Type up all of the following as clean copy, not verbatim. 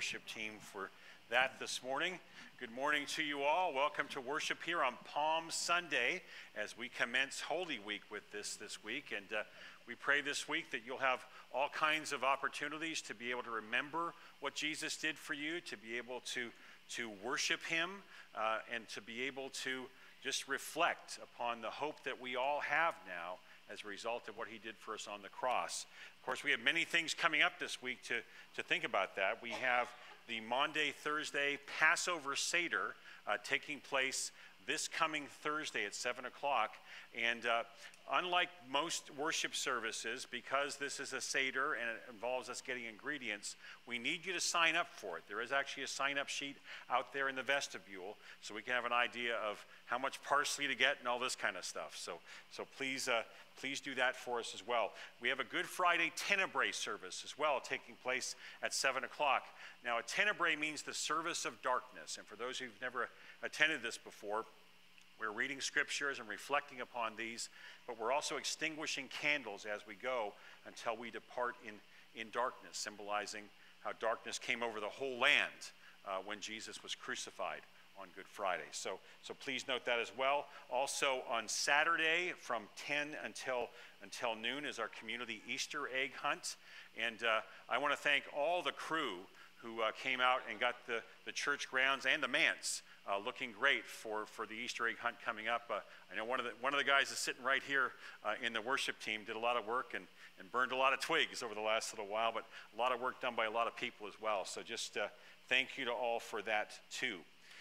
worship team for that this morning. Good morning to you all. Welcome to worship here on Palm Sunday as we commence Holy Week with this week. And we pray this week that you'll have all kinds of opportunities to be able to remember what Jesus did for you, to be able to worship him, and to be able to just reflect upon the hope that we all have now as a result of what he did for us on the cross. Of course, we have many things coming up this week to think about that. We have the Maundy Thursday Passover Seder taking place this coming Thursday at 7 o'clock. And unlike most worship services, because this is a Seder and it involves us getting ingredients, we need you to sign up for it. There is actually a sign-up sheet out there in the vestibule, so we can have an idea of how much parsley to get and all this kind of stuff. So please do that for us as well. We have a Good Friday Tenebrae service as well taking place at 7 o'clock. Now, a Tenebrae means the service of darkness. And for those who've never attended this before, we're reading scriptures and reflecting upon these, but we're also extinguishing candles as we go until we depart in darkness, symbolizing how darkness came over the whole land when Jesus was crucified on Good Friday. So please note that as well. Also on Saturday from 10 until noon is our community Easter egg hunt. And I want to thank all the crew who came out and got the church grounds and the manse looking great for the Easter egg hunt coming up. I know one of the guys is sitting right here in the worship team, did a lot of work and burned a lot of twigs over the last little while, but a lot of work done by a lot of people as well. So just thank you to all for that too.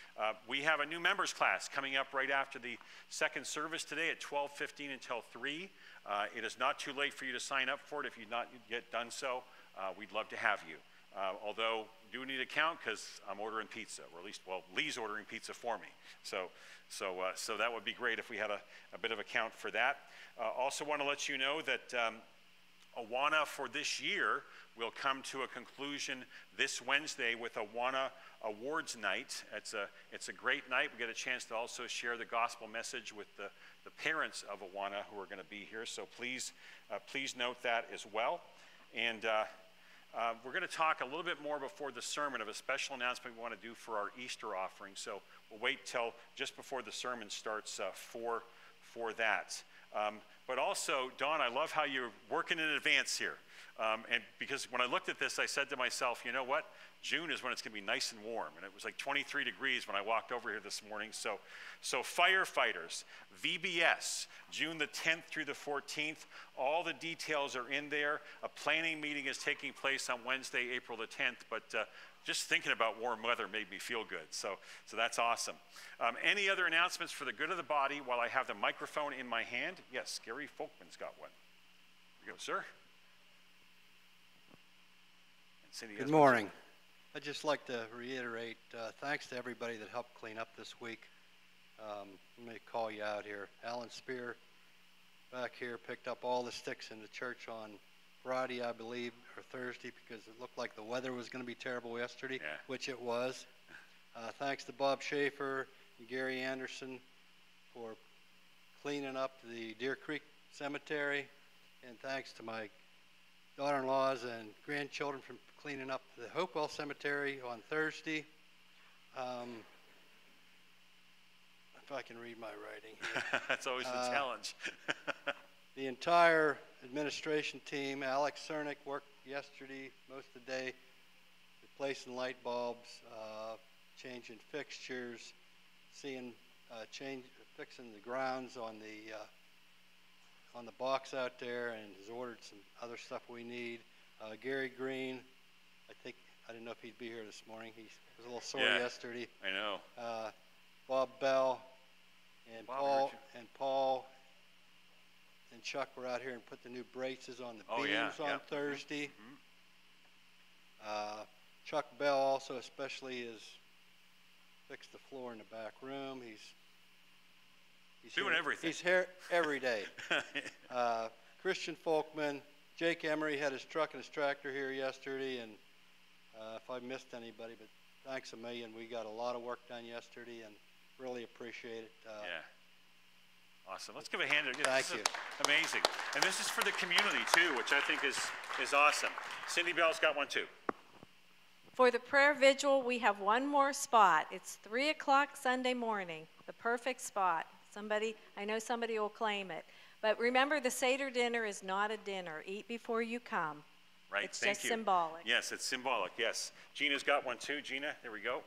We have a new members class coming up right after the second service today at 12:15 until 3. It is not too late for you to sign up for it if you've not yet done so. We'd love to have you. Although do need a count because I'm ordering pizza, or at least, well, Lee's ordering pizza for me. So that would be great if we had a bit of a count for that. Also want to let you know that Awana for this year will come to a conclusion this Wednesday with Awana Awards Night. It's a great night. We get a chance to also share the gospel message with the parents of Awana who are going to be here. So please note that as well. And we're going to talk a little bit more before the sermon of a special announcement we want to do for our Easter offering. So we'll wait till just before the sermon starts for that. But also, Dawn, I love how you're working in advance here. And because when I looked at this, I said to myself, you know what? June is when it's going to be nice and warm. And it was like 23 degrees when I walked over here this morning. So firefighters, VBS, June the 10th through the 14th, all the details are in there. A planning meeting is taking place on Wednesday, April the 10th. But just thinking about warm weather made me feel good. So that's awesome. Any other announcements for the good of the body while I have the microphone in my hand? Yes, Gary Folkman's got one. Here you go, sir. Good morning. I'd just like to reiterate thanks to everybody that helped clean up this week. Let me call you out here. Alan Spear back here picked up all the sticks in the church on Friday, I believe, or Thursday, because it looked like the weather was going to be terrible yesterday, which it was. Thanks to Bob Schaefer and Gary Anderson for cleaning up the Deer Creek Cemetery, and thanks to my daughter-in-laws and grandchildren for cleaning up the Hopewell Cemetery on Thursday. If I can read my writing here. That's always the challenge. The entire administration team, Alex Cernick worked yesterday, most of the day, replacing light bulbs, changing fixtures, fixing the grounds on the box out there, and has ordered some other stuff we need. Gary Green, I didn't know if he'd be here this morning. He was a little sore yesterday. I know. Bob Bell and Paul and Chuck were out here and put the new braces on the beams on Thursday. Mm-hmm. Chuck Bell also especially has fixed the floor in the back room. He's doing everything. He's here every day. Christian Folkman, Jake Emery had his truck and his tractor here yesterday, and if I missed anybody, but thanks a million. We got a lot of work done yesterday and really appreciate it. Awesome. Let's give a hand. Thank you. Amazing. And this is for the community too, which I think is awesome. Cindy Bell's got one too. For the prayer vigil, we have one more spot. It's 3 o'clock Sunday morning, the perfect spot. I know somebody will claim it. But remember, the Seder dinner is not a dinner. Eat before you come. Right, it's thank just you. Symbolic. Yes, it's symbolic, yes. Gina's got one too. Gina, there we go.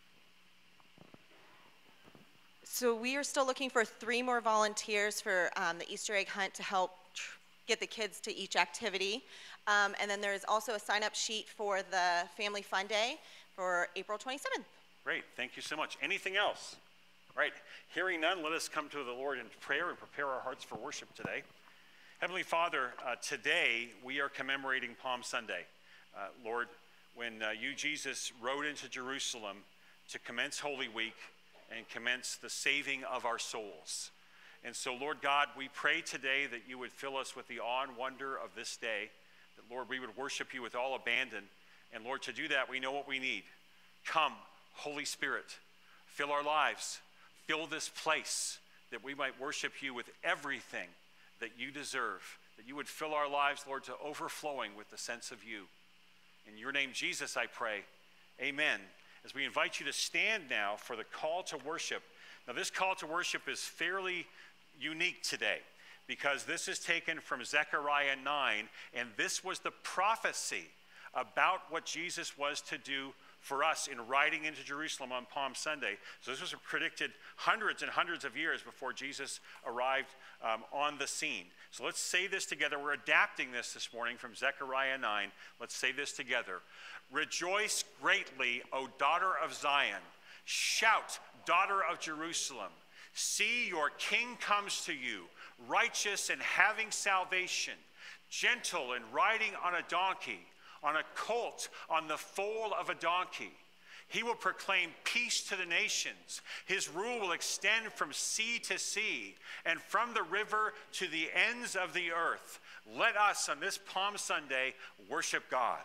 So we are still looking for 3 more volunteers for the Easter egg hunt to help get the kids to each activity. And then there's also a sign-up sheet for the Family Fun Day for April 27th. Great, thank you so much. Anything else? Right, hearing none, let us come to the Lord in prayer and prepare our hearts for worship today. Heavenly Father, today we are commemorating Palm Sunday. Lord, when you, Jesus, rode into Jerusalem to commence Holy Week and commence the saving of our souls. And so, Lord God, we pray today that you would fill us with the awe and wonder of this day, that, Lord, we would worship you with all abandon. And, Lord, to do that, we know what we need. Come, Holy Spirit, fill our lives, fill this place, that we might worship you with everything that you deserve, that you would fill our lives, Lord, to overflowing with the sense of you. In your name, Jesus, I pray, amen. As we invite you to stand now for the call to worship. Now, this call to worship is fairly unique today because this is taken from Zechariah 9, and this was the prophecy about what Jesus was to do for us in riding into Jerusalem on Palm Sunday. So this was predicted hundreds and hundreds of years before Jesus arrived on the scene. So let's say this together. We're adapting this morning from Zechariah 9. Let's say this together. Rejoice greatly, O daughter of Zion. Shout, daughter of Jerusalem. See, your king comes to you, righteous and having salvation, gentle and riding on a donkey, on a colt, on the foal of a donkey. He will proclaim peace to the nations. His rule will extend from sea to sea and from the river to the ends of the earth. Let us, on this Palm Sunday, worship God.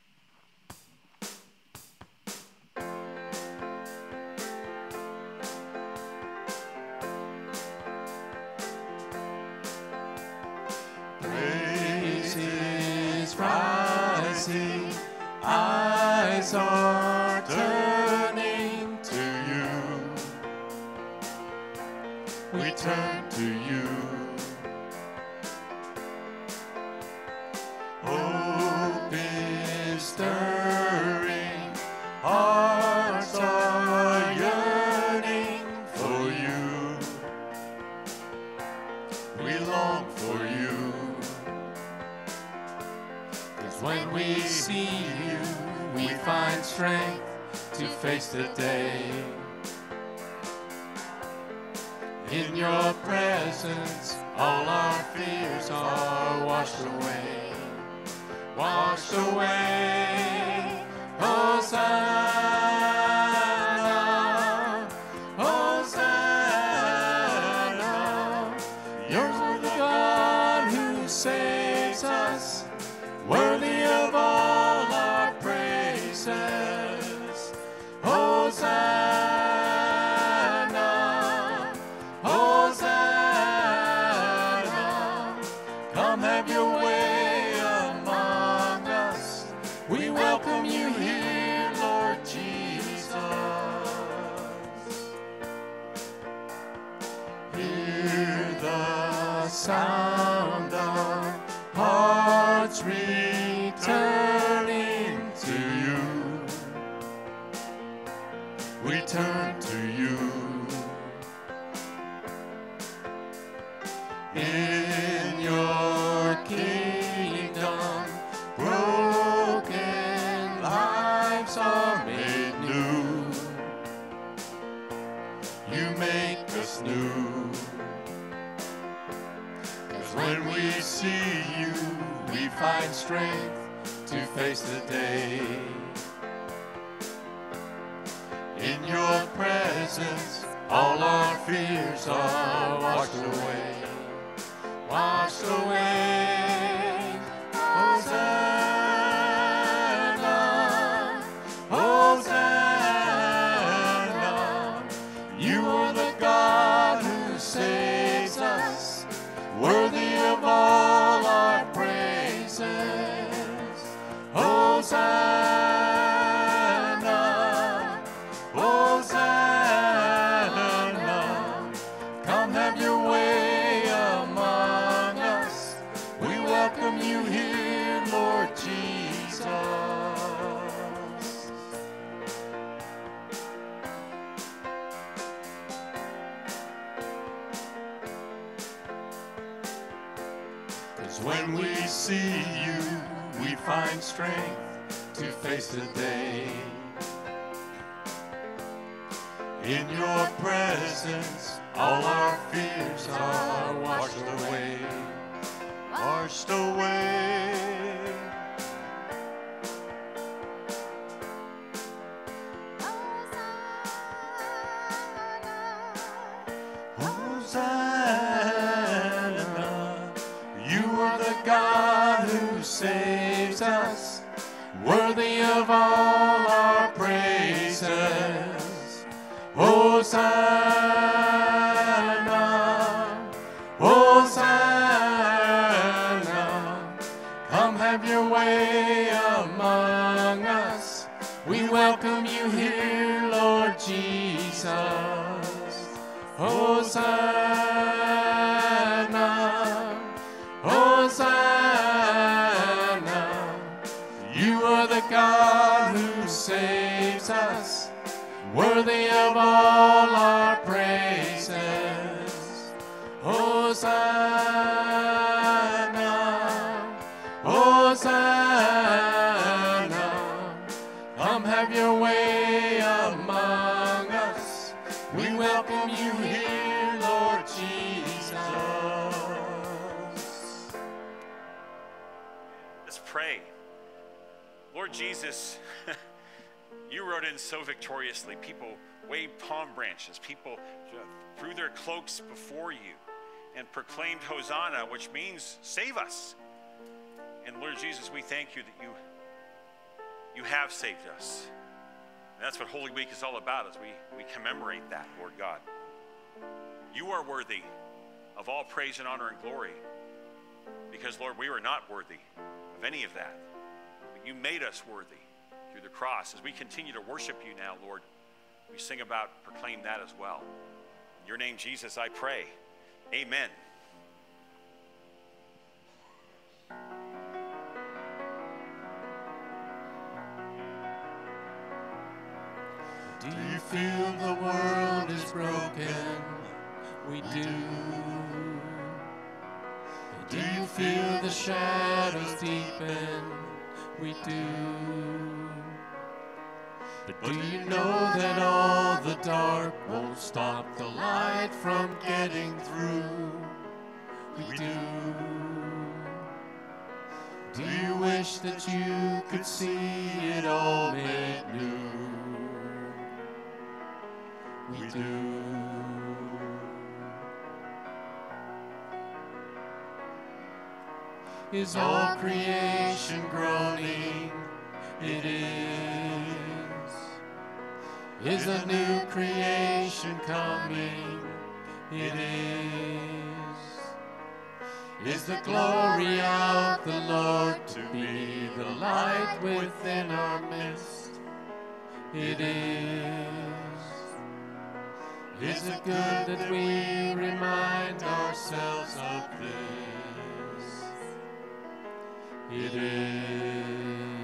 Rising, eyes are turning to you. We turn to you. Hope is stirring, hearts are yearning for you. We long for you. When we see you, we find strength to face the day. In your presence, all our fears are washed away. Washed away. Hosanna, Hosanna. Yours is the God who saves us, worthy of all our praises. Hosanna, Hosanna. Come have your way among us. We welcome you here, Lord Jesus. Hear the sound of hearts returning to you. We turn to you. In your kingdom, broken lives are made new. You make us new. 'Cause when we see you, we find strength to face the day. In your presence, all our fears are washed away. Washed away. Hosanna, Hosanna. You are the God who saves us, worthy of all our praises. Hosanna. Come have your way among us. We welcome you here, Lord Jesus. 'Cause when we see you, we find strength to face the day. In your presence, all our fears are washed away, washed away. Hosanna, you are the God who saves us, worthy of all our praises. Hosanna, Hosanna, come have your way among us. We welcome you here, Lord Jesus. Hosanna, Hosanna, you are the God who saves us, worthy of all our praises. Hosanna, Hosanna, come have your way among us. We welcome you here, Lord Jesus. Let's pray. Lord Jesus, you rode in so victoriously. People waved palm branches. People threw their cloaks before you and proclaimed Hosanna, which means save us. And Lord Jesus, we thank you that you have saved us. And that's what Holy Week is all about, as we commemorate that, Lord God. You are worthy of all praise and honor and glory, because, Lord, we were not worthy of any of that. But you made us worthy through the cross. As we continue to worship you now, Lord, we sing about, proclaim that as well. In your name, Jesus, I pray. Amen. Do you feel the world is broken? We do. Do you feel the shadows deepen? We do. But do you know that all the dark won't stop the light from getting through? We do. Do you wish that you could see it all made new? We do. Is all creation groaning? It is. Is a new creation coming? It is the glory of the Lord to be the light within our midst? It is. Is it good that we remind ourselves of this? It is.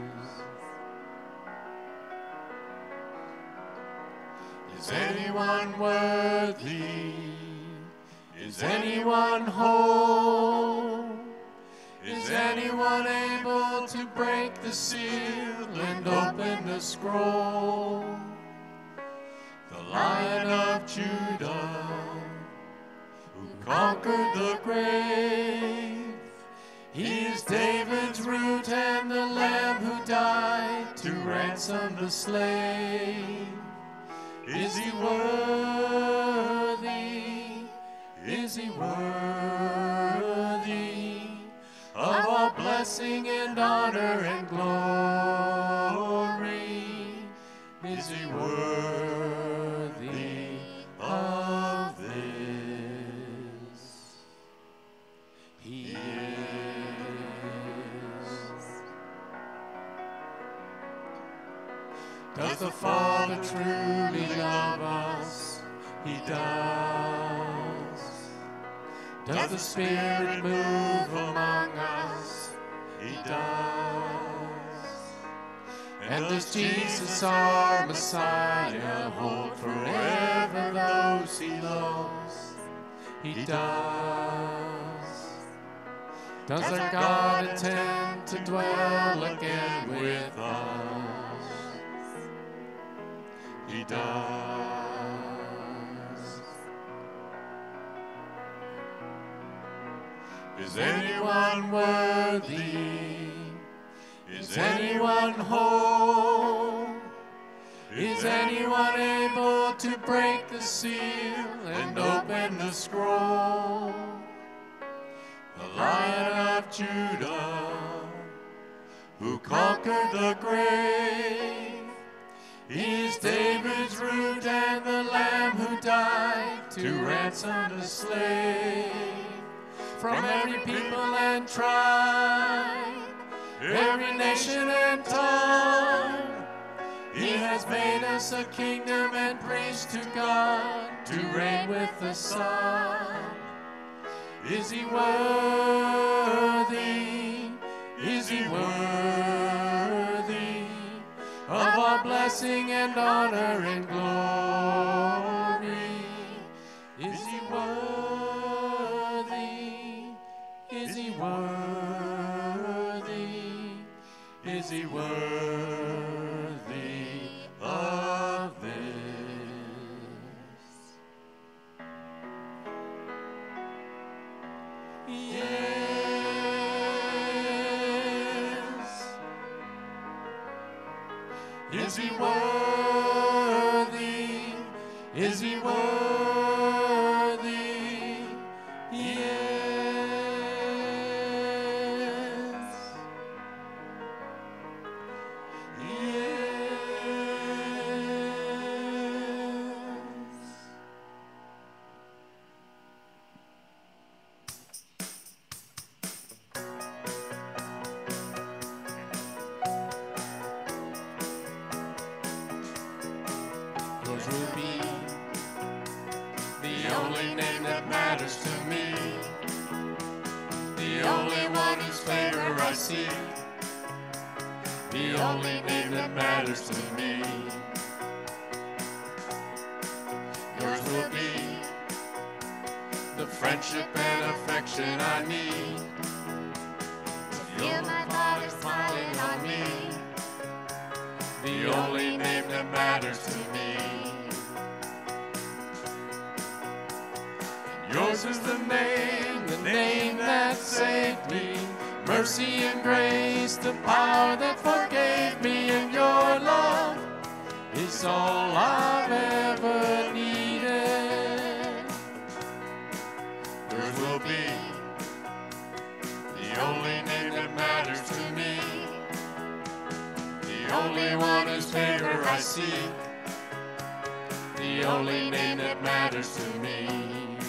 Is anyone worthy? Is anyone whole? Is anyone able to break the seal and open the scroll? The Lion of Judah, who conquered the grave. He is David's root and the Lamb who died to ransom the slave. Is he worthy? Is he worthy of all blessing and honor and glory? Is he worthy of this? He is. Does the Father truly love us? He does. Does the Spirit move among us? He does. And does Jesus, our Messiah, hold forever those he loves? He does. Does our God intend to dwell again with us? He does. Is anyone worthy? Is anyone whole? Is anyone able to break the seal and open the scroll? The Lion of Judah, who conquered the grave, he is David's root and the Lamb who died to ransom the slave. From every people and tribe, every nation and tongue, he has made us a kingdom and priest to God, to reign with the Son. Is he worthy? Is he worthy of our blessing and honor and glory? Is he worthy? Is he worthy? Is he worthy of this? Yes. Is he worthy? Is he worthy? Yes. Yes. Yours will be the only name that matters to me, the only one whose favor I seek, the only name that matters to me. Yours will be the friendship and affection I need, to feel my Father smiling on me, the only name that matters to me. Yours is the name that saved me, mercy and grace, the power that forgave me, and your love is all I've ever needed. Yours will be the only name that matters to me, the only one whose favor I seek, the only name that matters to me.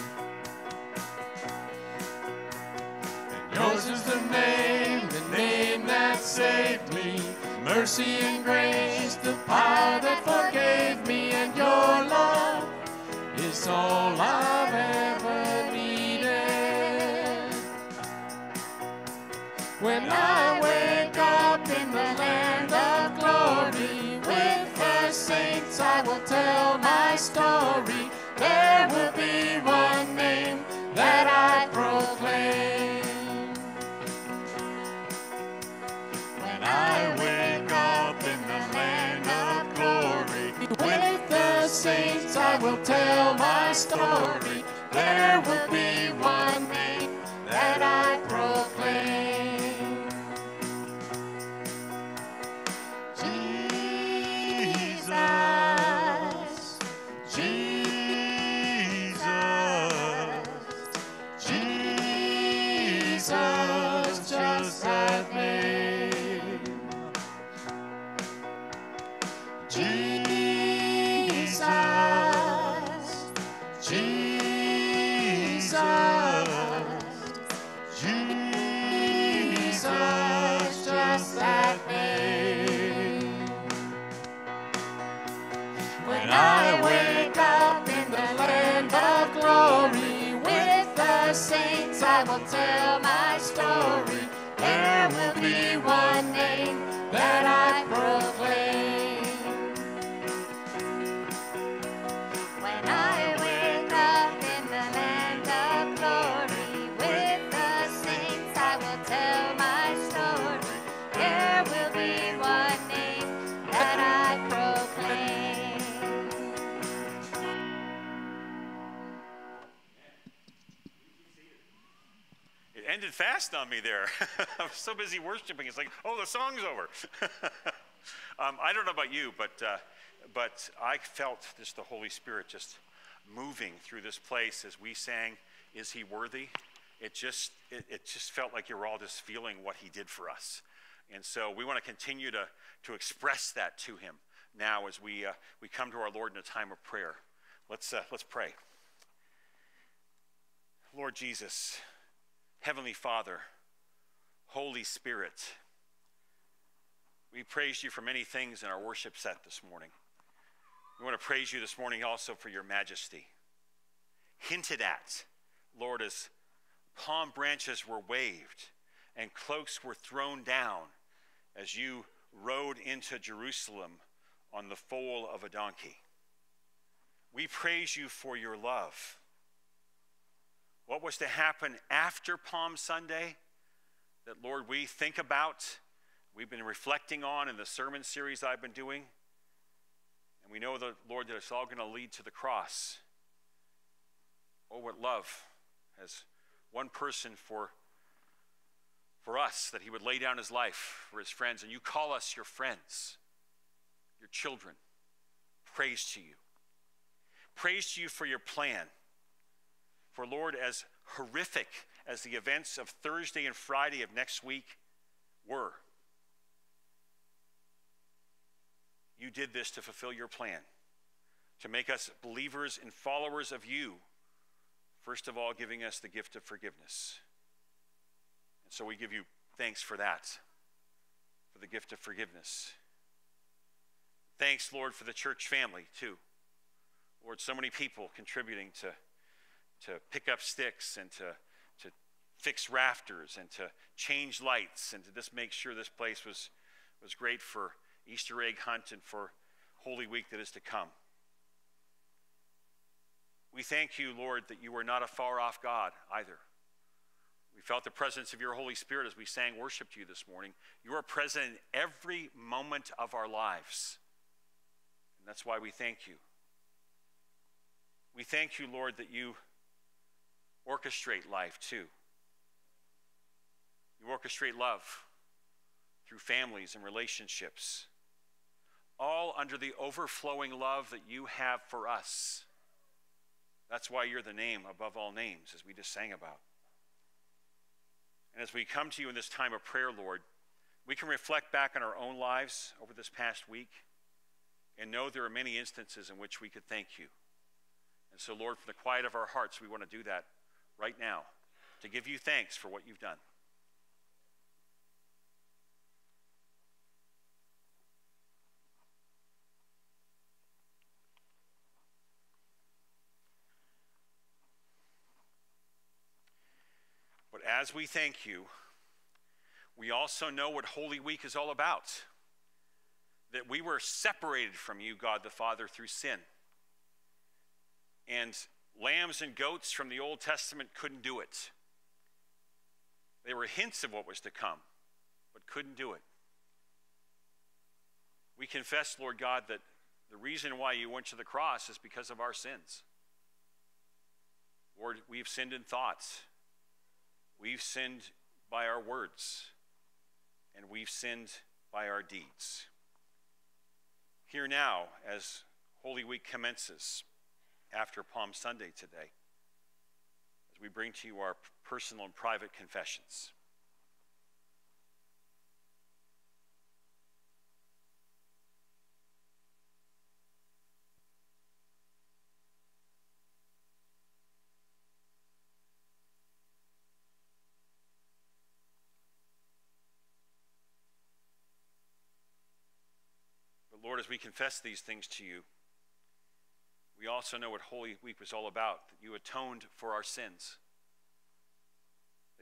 Yours is the name that saved me, mercy and grace, the power that forgave me, and your love is all I've ever needed. When I wake up in the land of glory, with the saints I will tell my story. There will be one name that I proclaim. I wake up in the land of glory, with the saints I will tell my story. There will be one name that I proclaim. Jesus, Jesus, Jesus, just that name. Jesus, Jesus. saints I will tell my story. There will be one name that I proclaim. When I wake up in the land of glory, with the saints I will tell my story. There will be one name that I proclaim. It ended fast on me there. I was so busy worshiping. It's like, oh, the song's over. I don't know about you, but I felt just the Holy Spirit just moving through this place as we sang, "Is He Worthy?" It just felt like you were all just feeling what He did for us. And so we want to continue to express that to Him now as we come to our Lord in a time of prayer. Let's pray. Lord Jesus, Heavenly Father, Holy Spirit, we praise you for many things in our worship set this morning. We want to praise you this morning also for your majesty. Hinted at, Lord, as palm branches were waved and cloaks were thrown down as you rode into Jerusalem on the foal of a donkey. We praise you for your love. What was to happen after Palm Sunday that, Lord, we think about, we've been reflecting on in the sermon series I've been doing. And we know that, Lord, that it's all going to lead to the cross. Oh, what love has one person for us, that he would lay down his life for his friends. And you call us your friends, your children. Praise to you. Praise to you for your plan. For, Lord, as horrific as the events of Thursday and Friday of next week were, you did this to fulfill your plan, to make us believers and followers of you, first of all giving us the gift of forgiveness. And so we give you thanks for that, for the gift of forgiveness. Thanks, Lord, for the church family, too. Lord, so many people contributing to pick up sticks and to fix rafters and to change lights and to just make sure this place was great for Easter egg hunt and for Holy Week that is to come. We thank you, Lord, that you are not a far-off God either. We felt the presence of your Holy Spirit as we sang worship to you this morning. You are present in every moment of our lives. And that's why we thank you. We thank you, Lord, that you orchestrate life too. You orchestrate love through families and relationships, all under the overflowing love that you have for us. That's why you're the name above all names, as we just sang about. And as we come to you in this time of prayer, Lord, we can reflect back on our own lives over this past week and know there are many instances in which we could thank you. And so, Lord, from the quiet of our hearts, we want to do that right now, to give you thanks for what you've done. But as we thank you, we also know what Holy Week is all about. That we were separated from you, God the Father, through sin. And lambs and goats from the Old Testament couldn't do it. They were hints of what was to come, but couldn't do it. We confess, Lord God, that the reason why you went to the cross is because of our sins. Lord, we've sinned in thoughts. We've sinned by our words. And we've sinned by our deeds. Here now, as Holy Week commences, after Palm Sunday today, as we bring to you our personal and private confessions. But Lord, as we confess these things to you, we also know what Holy Week was all about, that you atoned for our sins.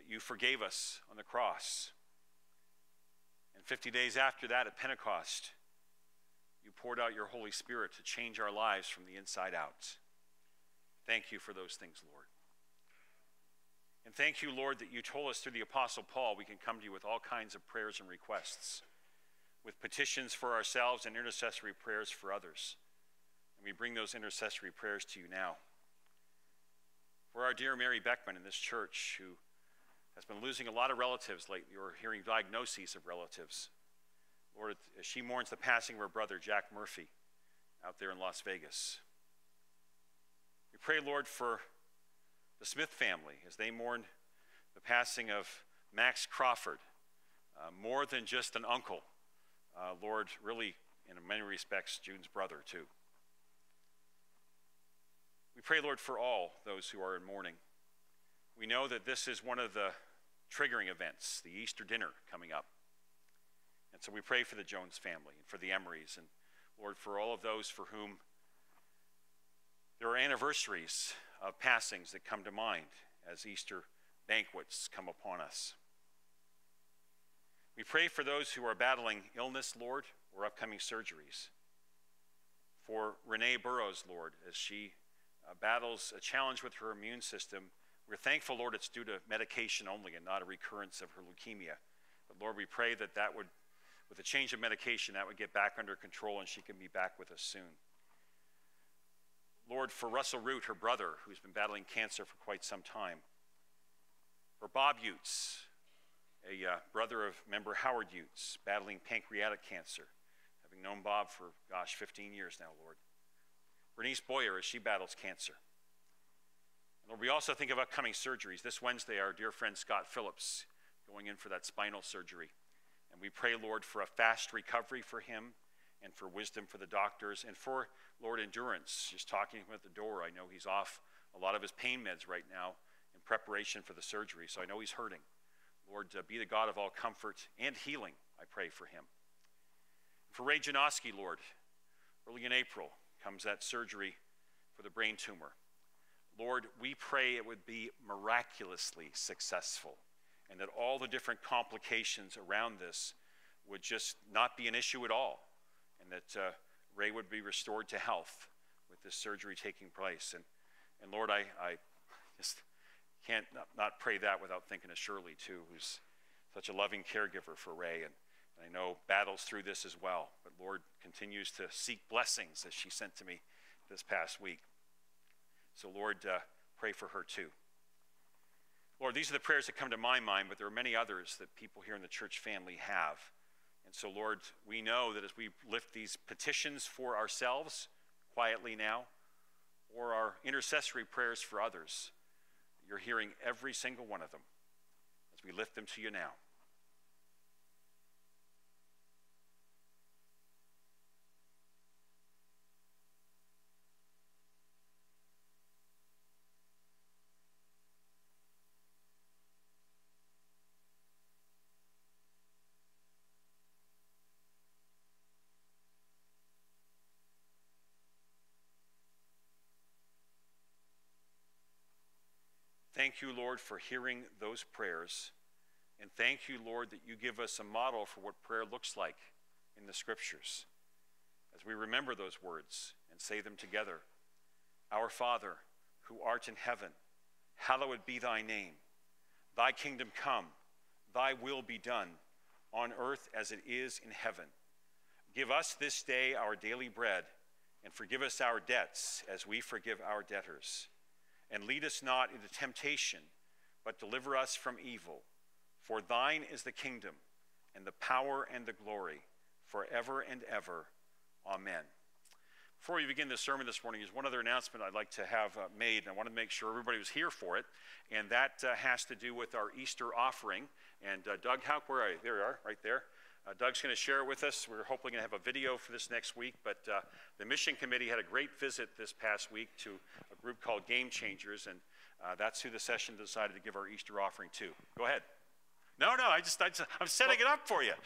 you forgave us on the cross. And 50 days after that at Pentecost, you poured out your Holy Spirit to change our lives from the inside out. Thank you for those things, Lord. And thank you, Lord, that you told us through the Apostle Paul we can come to you with all kinds of prayers and requests, with petitions for ourselves and intercessory prayers for others. And we bring those intercessory prayers to you now. For our dear Mary Beckman in this church, who has been losing a lot of relatives lately, or hearing diagnoses of relatives. Lord, as she mourns the passing of her brother, Jack Murphy, out there in Las Vegas. We pray, Lord, for the Smith family as they mourn the passing of Max Crawford, more than just an uncle. Lord, really, in many respects, June's brother, too. We pray, Lord, for all those who are in mourning. We know that this is one of the triggering events, the Easter dinner coming up. And so we pray for the Jones family and for the Emerys, and Lord, for all of those for whom there are anniversaries of passings that come to mind as Easter banquets come upon us. We pray for those who are battling illness, Lord, or upcoming surgeries. For Renee Burrows, Lord, as she battles a challenge with her immune system. We're thankful, Lord, it's due to medication only and not a recurrence of her leukemia. But Lord, we pray that that would, with a change of medication, that would get back under control and she can be back with us soon. Lord, for Russell Root, her brother, who's been battling cancer for quite some time. For Bob Utes, a brother of member Howard Utes, battling pancreatic cancer, having known Bob for, 15 years now, Lord. Bernice Boyer, as she battles cancer. And Lord, we also think of upcoming surgeries. This Wednesday, our dear friend Scott Phillips going in for that spinal surgery. And we pray, Lord, for a fast recovery for him and for wisdom for the doctors and for, Lord, endurance. Just talking to him at the door, I know he's off a lot of his pain meds right now in preparation for the surgery, so I know he's hurting. Lord, be the God of all comfort and healing, I pray for him. For Ray Janoski, Lord, early in April comes that surgery for the brain tumor. Lord, we pray it would be miraculously successful and that all the different complications around this would just not be an issue at all, and that Ray would be restored to health with this surgery taking place. And Lord, I just can't not pray that without thinking of Shirley, too, who's such a loving caregiver for Ray, and I know battles through this as well. But Lord continues to seek blessings, as she sent to me this past week. So Lord, pray for her too. Lord, these are the prayers that come to my mind, but there are many others that people here in the church family have. And so Lord, we know that as we lift these petitions for ourselves quietly now, or our intercessory prayers for others, you're hearing every single one of them as we lift them to you now. Thank you, Lord, for hearing those prayers. And thank you, Lord, that you give us a model for what prayer looks like in the scriptures. As we remember those words and say them together. Our Father, who art in heaven, hallowed be thy name. Thy kingdom come, thy will be done, on earth as it is in heaven. Give us this day our daily bread, and forgive us our debts as we forgive our debtors. And lead us not into temptation, but deliver us from evil. For thine is the kingdom, and the power, and the glory, forever and ever. Amen. Before we begin the sermon this morning, there's one other announcement I'd like to have made, and I want to make sure everybody was here for it, and that has to do with our Easter offering. And Doug, where are you? There you are, right there. Doug's going to share it with us. We're hopefully going to have a video for this next week, but the mission committee had a great visit this past week to a group called Game Changers, and that's who the session decided to give our Easter offering to. Go ahead. No, I'm setting it up for you.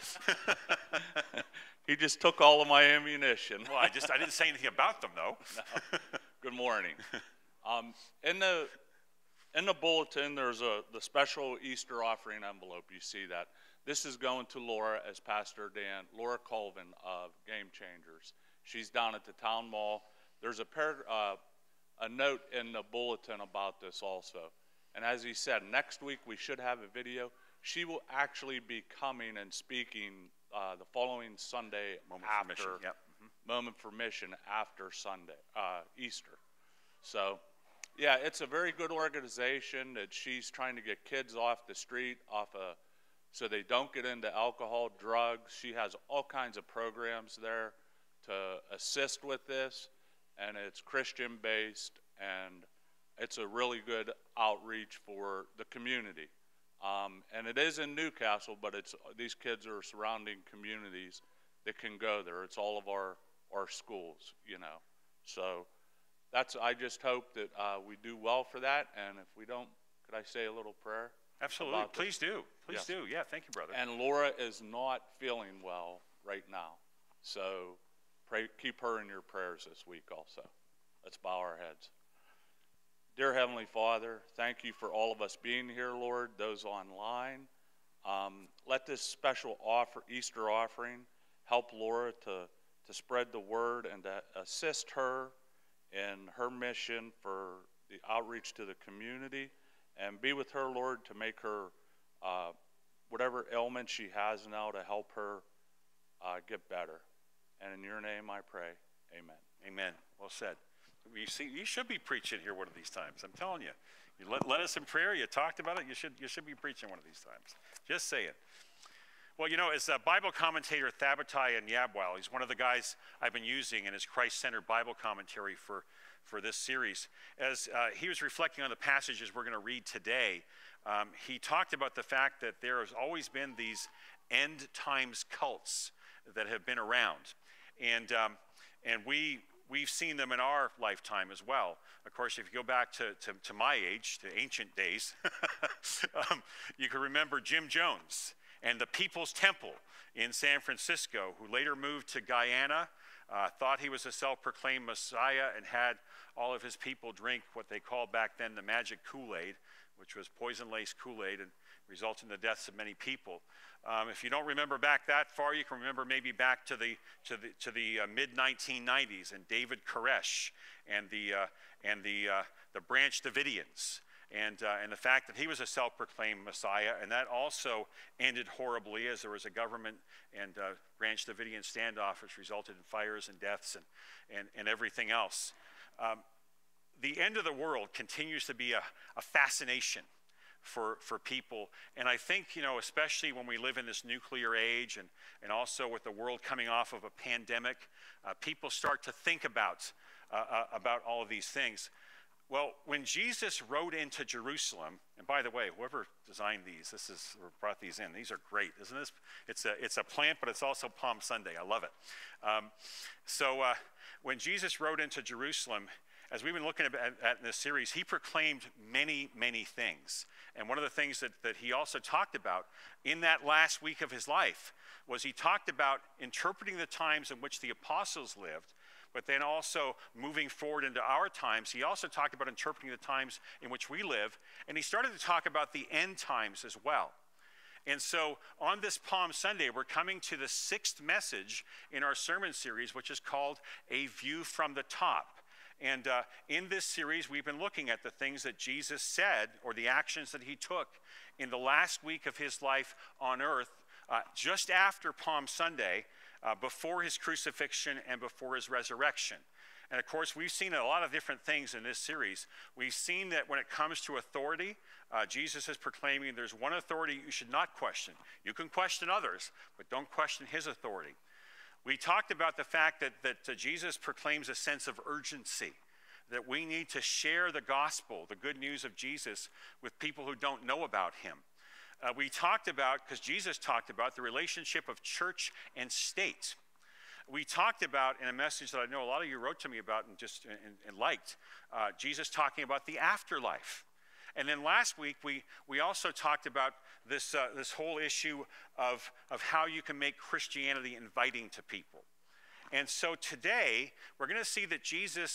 He just took all of my ammunition. Well, I didn't say anything about them, though. No. Good morning. In the In the bulletin, there's the special Easter offering envelope. You see that. This is going to Laura as Pastor Dan, Laura Colvin of Game Changers. She's down at the town mall. There's a note in the bulletin about this also. And as he said, next week we should have a video. She will actually be coming and speaking the following Sunday Moment for Mission after Sunday, Easter. So, yeah, it's a very good organization that she's trying to get kids off the street, so they don't get into alcohol, drugs. She has all kinds of programs there to assist with this, and it's Christian-based, and it's a really good outreach for the community. And it is in Newcastle, but these kids are surrounding communities that can go there. It's all of our schools, you know. So I just hope that we do well for that, and if we don't, could I say a little prayer? Absolutely. Please do. Please do. Yeah, thank you, brother. And Laura is not feeling well right now, so keep her in your prayers this week also. Let's bow our heads. Dear Heavenly Father, thank you for all of us being here, Lord, those online. Let this special Easter offering help Laura to spread the word and to assist her in her mission for the outreach to the community, and be with her, Lord, to make her, whatever ailment she has now, to help her get better. And in your name I pray, amen. Amen. Well said. You should be preaching here one of these times. I'm telling you. You led us in prayer. You talked about it. You should be preaching one of these times. Just saying. Well, you know, as Bible commentator Thabbatai Nyabwal, he's one of the guys I've been using in his Christ-centered Bible commentary for this series. As he was reflecting on the passages we're going to read today, he talked about the fact that there has always been these end times cults that have been around, and we've seen them in our lifetime as well. Of course, if you go back to my age, to ancient days, you can remember Jim Jones and the People's Temple in San Francisco, who later moved to Guyana, thought he was a self-proclaimed Messiah, and had all of his people drink what they called back then the magic Kool-Aid, which was poison-laced Kool-Aid, and resulted in the deaths of many people. If you don't remember back that far, you can remember maybe back to the mid-1990s and David Koresh and the Branch Davidians, and the fact that he was a self-proclaimed Messiah, and that also ended horribly, as there was a government and Branch Davidian standoff, which resulted in fires and deaths and everything else. The end of the world continues to be a fascination for people, and I think, you know, especially when we live in this nuclear age, and also with the world coming off of a pandemic, people start to think about all of these things. Well, when Jesus rode into Jerusalem, and by the way, whoever designed these, or brought these in, these are great, isn't this? It's a plant, but it's also Palm Sunday. I love it. When Jesus rode into Jerusalem, as we've been looking at in this series, he proclaimed many, many things. And one of the things that he also talked about in that last week of his life was he talked about interpreting the times in which the apostles lived, but then also moving forward into our times. He also talked about interpreting the times in which we live, and he started to talk about the end times as well. And so on this Palm Sunday, we're coming to the 6th message in our sermon series, which is called A View from the Top. And in this series, we've been looking at the things that Jesus said, or the actions that he took in the last week of his life on earth, just after Palm Sunday, before his crucifixion and before his resurrection. And of course, we've seen a lot of different things in this series. We've seen that when it comes to authority, Jesus is proclaiming there's one authority you should not question. You can question others, but don't question his authority. We talked about the fact that Jesus proclaims a sense of urgency, that we need to share the gospel, the good news of Jesus, with people who don't know about him. We talked about, because Jesus talked about, the relationship of church and state. We talked about, in a message that I know a lot of you wrote to me about and liked, Jesus talking about the afterlife. And then last week, we also talked about this whole issue of how you can make Christianity inviting to people. And so today, we're going to see that Jesus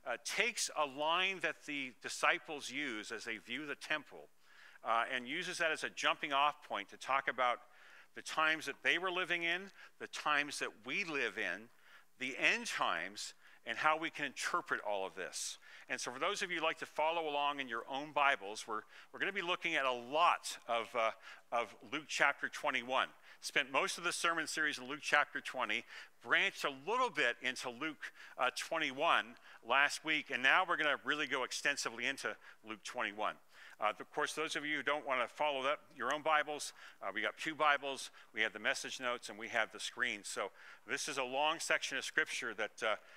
takes a line that the disciples use as they view the temple and uses that as a jumping off point to talk about the times that they were living in, the times that we live in, the end times, and how we can interpret all of this. And so for those of you who like to follow along in your own Bibles, we're going to be looking at a lot of Luke chapter 21. Spent most of the sermon series in Luke chapter 20, branched a little bit into Luke 21 last week, and now we're going to really go extensively into Luke 21. Of course, those of you who don't want to follow that, your own Bibles, we got pew Bibles, we have the message notes, and we have the screen. So this is a long section of Scripture that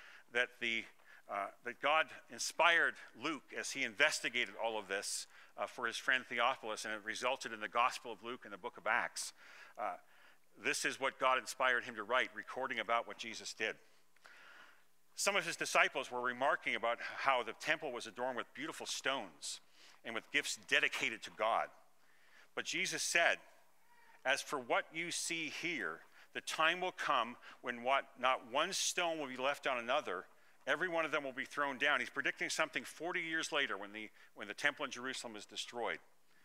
God inspired Luke as he investigated all of this for his friend Theophilus, and it resulted in the Gospel of Luke and the book of Acts. This is what God inspired him to write, recording about what Jesus did. Some of his disciples were remarking about how the temple was adorned with beautiful stones and with gifts dedicated to God. But Jesus said, "As for what you see here, the time will come when not one stone will be left on another. Every one of them will be thrown down." He's predicting something 40 years later when the temple in Jerusalem is destroyed.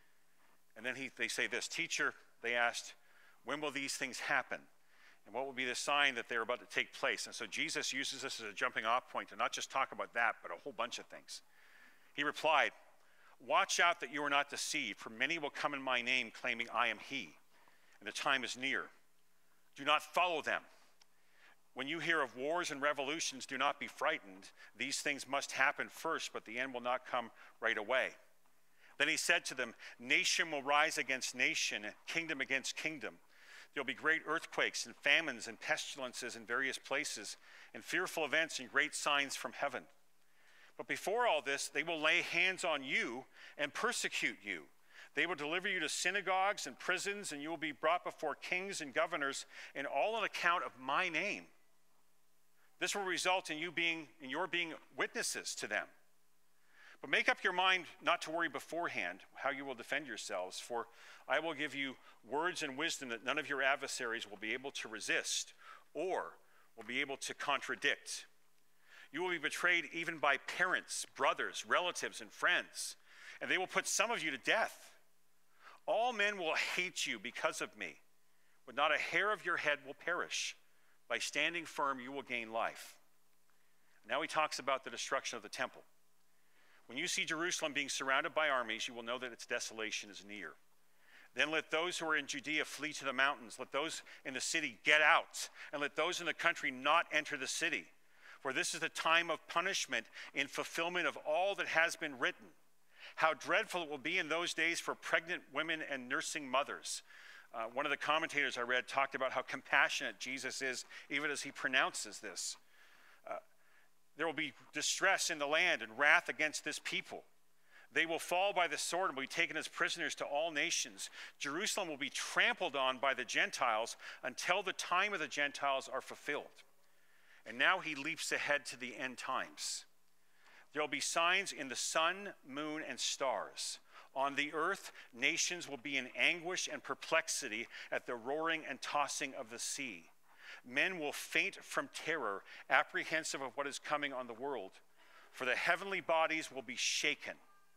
And then they say this, "Teacher," they asked, "when will these things happen? And what will be the sign that they're about to take place?" And so Jesus uses this as a jumping off point to not just talk about that, but a whole bunch of things. He replied, "Watch out that you are not deceived, for many will come in my name claiming I am he, and the time is near. Do not follow them. When you hear of wars and revolutions, do not be frightened. These things must happen first, but the end will not come right away." Then he said to them, "Nation will rise against nation, and kingdom against kingdom. There will be great earthquakes and famines and pestilences in various places, and fearful events and great signs from heaven. But before all this, they will lay hands on you and persecute you. They will deliver you to synagogues and prisons, and you will be brought before kings and governors, and all on account of my name. This will result in your being witnesses to them. But make up your mind not to worry beforehand how you will defend yourselves, for I will give you words and wisdom that none of your adversaries will be able to resist or will be able to contradict. You will be betrayed even by parents, brothers, relatives, and friends, and they will put some of you to death. All men will hate you because of me, but not a hair of your head will perish. By standing firm, you will gain life." Now he talks about the destruction of the temple. "When you see Jerusalem being surrounded by armies, you will know that its desolation is near. Then let those who are in Judea flee to the mountains. Let those in the city get out, and let those in the country not enter the city. For this is the time of punishment in fulfillment of all that has been written. How dreadful it will be in those days for pregnant women and nursing mothers." One of the commentators I read talked about how compassionate Jesus is, even as he pronounces this. There will be distress in the land and wrath against this people. They will fall by the sword and will be taken as prisoners to all nations. Jerusalem will be trampled on by the Gentiles until the time of the Gentiles are fulfilled. And now he leaps ahead to the end times. There will be signs in the sun, moon, and stars. On the earth, nations will be in anguish and perplexity at the roaring and tossing of the sea. Men will faint from terror, apprehensive of what is coming on the world, for the heavenly bodies will be shaken.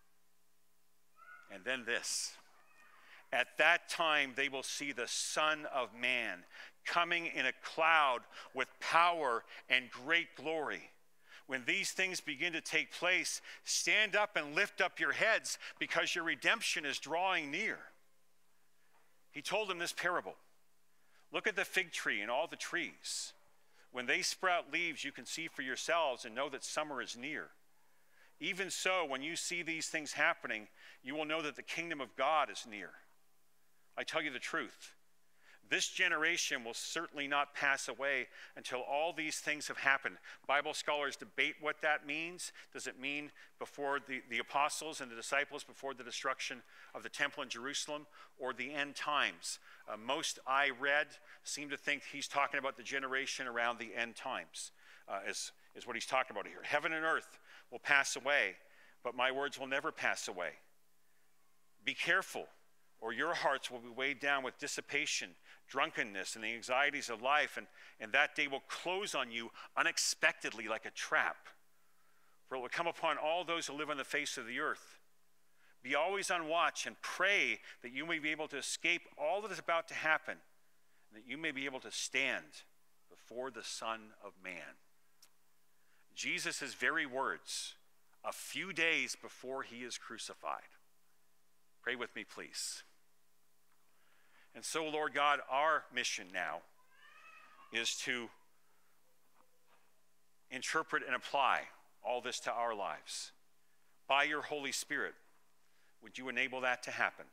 And then this, "At that time they will see the Son of Man coming in a cloud with power and great glory. When these things begin to take place, stand up and lift up your heads, because your redemption is drawing near." He told them this parable. "Look at the fig tree and all the trees. When they sprout leaves, you can see for yourselves and know that summer is near. Even so, when you see these things happening, you will know that the kingdom of God is near. I tell you the truth. This generation will certainly not pass away until all these things have happened." Bible scholars debate what that means. Does it mean before the apostles and the disciples, before the destruction of the temple in Jerusalem, or the end times? Most I read seem to think he's talking about the generation around the end times, is what he's talking about here. "Heaven and earth will pass away, but my words will never pass away. Be careful, or your hearts will be weighed down with dissipation, drunkenness, and the anxieties of life, and that day will close on you unexpectedly like a trap. for it will come upon all those who live on the face of the earth. Be always on watch and pray that you may be able to escape all that is about to happen, and that you may be able to stand before the Son of Man. Jesus' very words, a few days before he is crucified. Pray with me, please. And so, Lord God, our mission now is to interpret and apply all this to our lives. By your Holy Spirit, would you enable that to happen?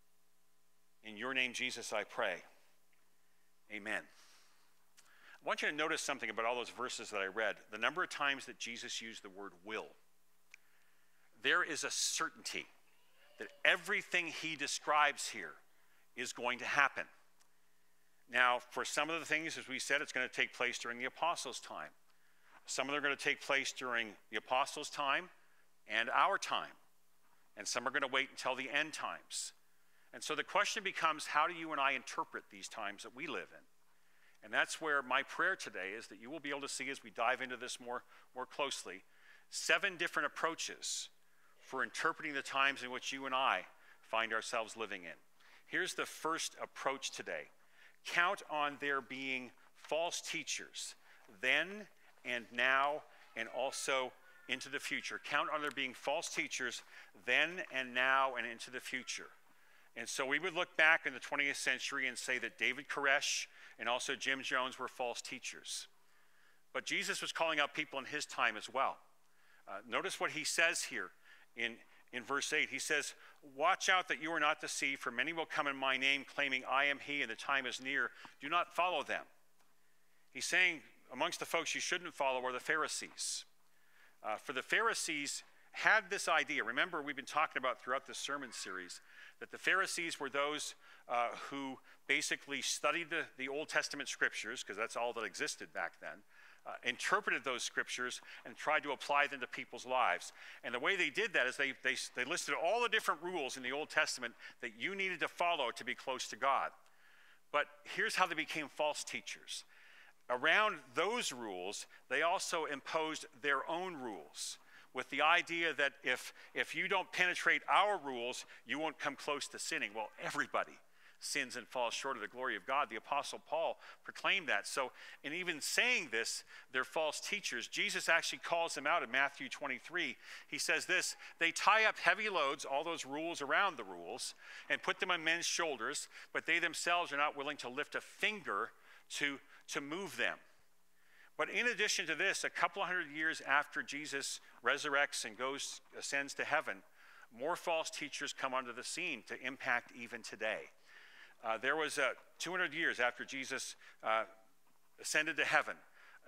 In your name, Jesus, I pray. Amen. I want you to notice something about all those verses that I read. The number of times that Jesus used the word will. There is a certainty that everything he describes here is going to happen. Now, for some of the things, as we said, it's going to take place during the apostles' time. Some of them are going to take place during the apostles' time and our time. And some are going to wait until the end times. And so the question becomes, how do you and I interpret these times that we live in? And that's where my prayer today is that you will be able to see, as we dive into this more closely, 7 different approaches for interpreting the times in which you and I find ourselves living in. Here's the first approach today. Count on there being false teachers then and now and also into the future. Count on there being false teachers then and now and into the future. And so we would look back in the 20th century and say that David Koresh and also Jim Jones were false teachers. But Jesus was calling out people in his time as well. Notice what he says here in verse 8. He says, watch out that you are not deceived, for many will come in my name, claiming I am he, and the time is near. Do not follow them. He's saying amongst the folks you shouldn't follow are the Pharisees. For the Pharisees had this idea. Remember, we've been talking about throughout this sermon series that the Pharisees were those who basically studied the Old Testament scriptures, because that's all that existed back then, interpreted those scriptures and tried to apply them to people's lives. And the way they did that is they listed all the different rules in the Old Testament that you needed to follow to be close to God. But here's how they became false teachers. Around those rules, they also imposed their own rules, with the idea that if you don't penetrate our rules, you won't come close to sinning. Well, everybody sins and falls short of the glory of God. The Apostle Paul proclaimed that. So in even saying this, they're false teachers. Jesus actually calls them out in Matthew 23. He says this, they tie up heavy loads, all those rules around the rules, and put them on men's shoulders, but they themselves are not willing to lift a finger to move them. But in addition to this, a couple of hundred years after Jesus resurrects and ascends to heaven, more false teachers come onto the scene to impact even today. There was 200 years after Jesus ascended to heaven,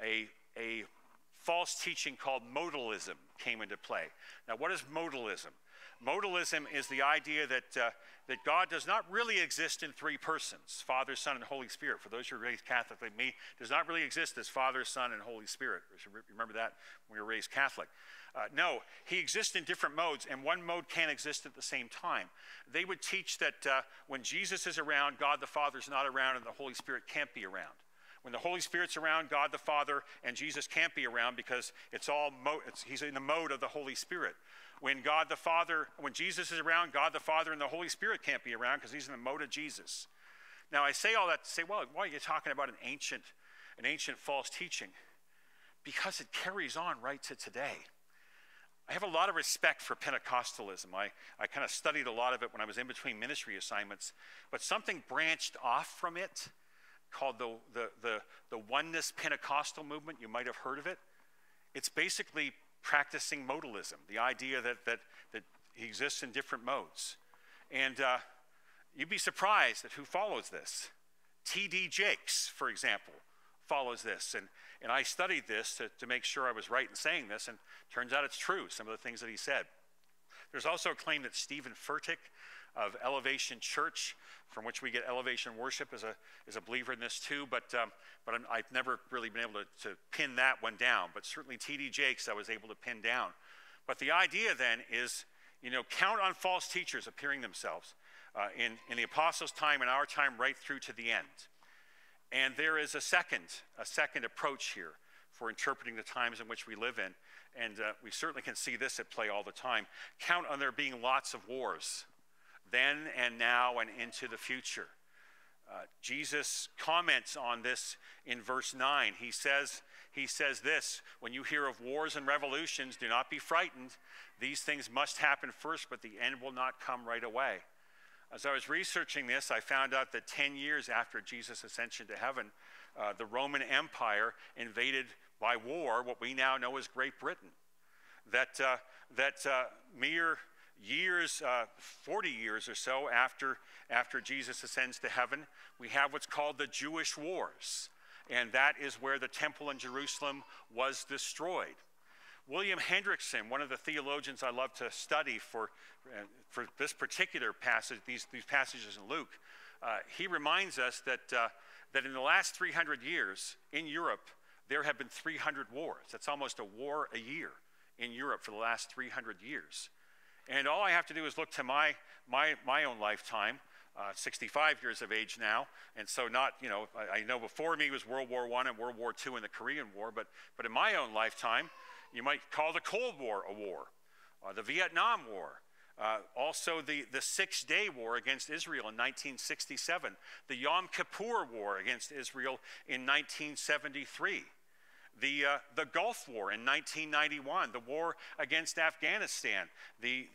a false teaching called modalism came into play. Now, what is modalism? Modalism is the idea that God does not really exist in 3 persons, Father, Son, and Holy Spirit. For those who are raised Catholic like me, does not really exist as Father, Son, and Holy Spirit. We should remember that when we were raised Catholic. No, he exists in different modes, and one mode can't exist at the same time. They would teach that when Jesus is around, God the Father is not around, and the Holy Spirit can't be around. When the Holy Spirit's around, God the Father and Jesus can't be around because he's in the mode of the Holy Spirit. When Jesus is around, God the Father and the Holy Spirit can't be around because he's in the mode of Jesus. Now, I say all that to say, well, why are you talking about an ancient false teaching? Because it carries on right to today. I have a lot of respect for Pentecostalism. I kind of studied a lot of it when I was in between ministry assignments, but something branched off from it called the Oneness Pentecostal movement. You might have heard of it. It's basically practicing modalism, the idea that he exists in different modes. And you'd be surprised at who follows this. T.D. Jakes, for example, follows this. And I studied this to make sure I was right in saying this, and turns out it's true, some of the things that he said. There's also a claim that Stephen Furtick of Elevation Church, from which we get Elevation Worship, is a believer in this too, but I've never really been able to pin that one down. But certainly T.D. Jakes I was able to pin down. But the idea then is, count on false teachers appearing themselves in the apostles' time and our time right through to the end. And there is a second approach here for interpreting the times in which we live in, And we certainly can see this at play all the time. Count on there being lots of wars, then and now and into the future. Jesus comments on this in verse 9. He says this, when you hear of wars and revolutions, do not be frightened. These things must happen first, but the end will not come right away. As I was researching this, I found out that 10 years after Jesus' ascension to heaven, the Roman Empire invaded by war what we now know as Great Britain. That mere years, 40 years or so after Jesus ascends to heaven, we have what's called the Jewish Wars. And that is where the temple in Jerusalem was destroyed. William Hendrickson, one of the theologians I love to study for this particular passage, these passages in Luke, he reminds us that in the last 300 years in Europe, there have been 300 wars. That's almost a war a year in Europe for the last 300 years. And all I have to do is look to my own lifetime, 65 years of age now, and so not, I know before me was World War I and World War II and the Korean War, but in my own lifetime, you might call the Cold War a war, the Vietnam War, also the Six-Day War against Israel in 1967, the Yom Kippur War against Israel in 1973, the Gulf War in 1991, the war against Afghanistan, the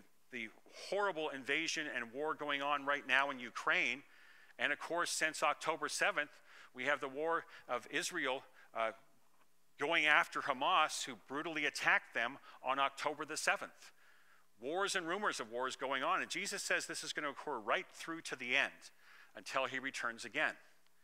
horrible invasion and war going on right now in Ukraine, and of course since October 7th, we have the war of Israel going after Hamas, who brutally attacked them on October the 7th. Wars and rumors of wars going on, and Jesus says this is going to occur right through to the end until he returns again.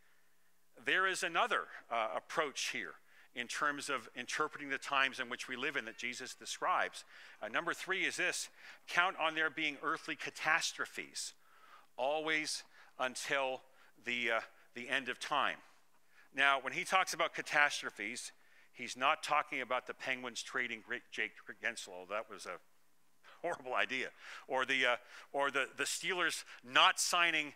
There is another approach here in terms of interpreting the times in which we live in that Jesus describes. Number 3 is this: count on there being earthly catastrophes, always until the end of time. Now, when he talks about catastrophes, he's not talking about the Penguins trading Jake Gensel. That was a horrible idea. Or the Steelers not signing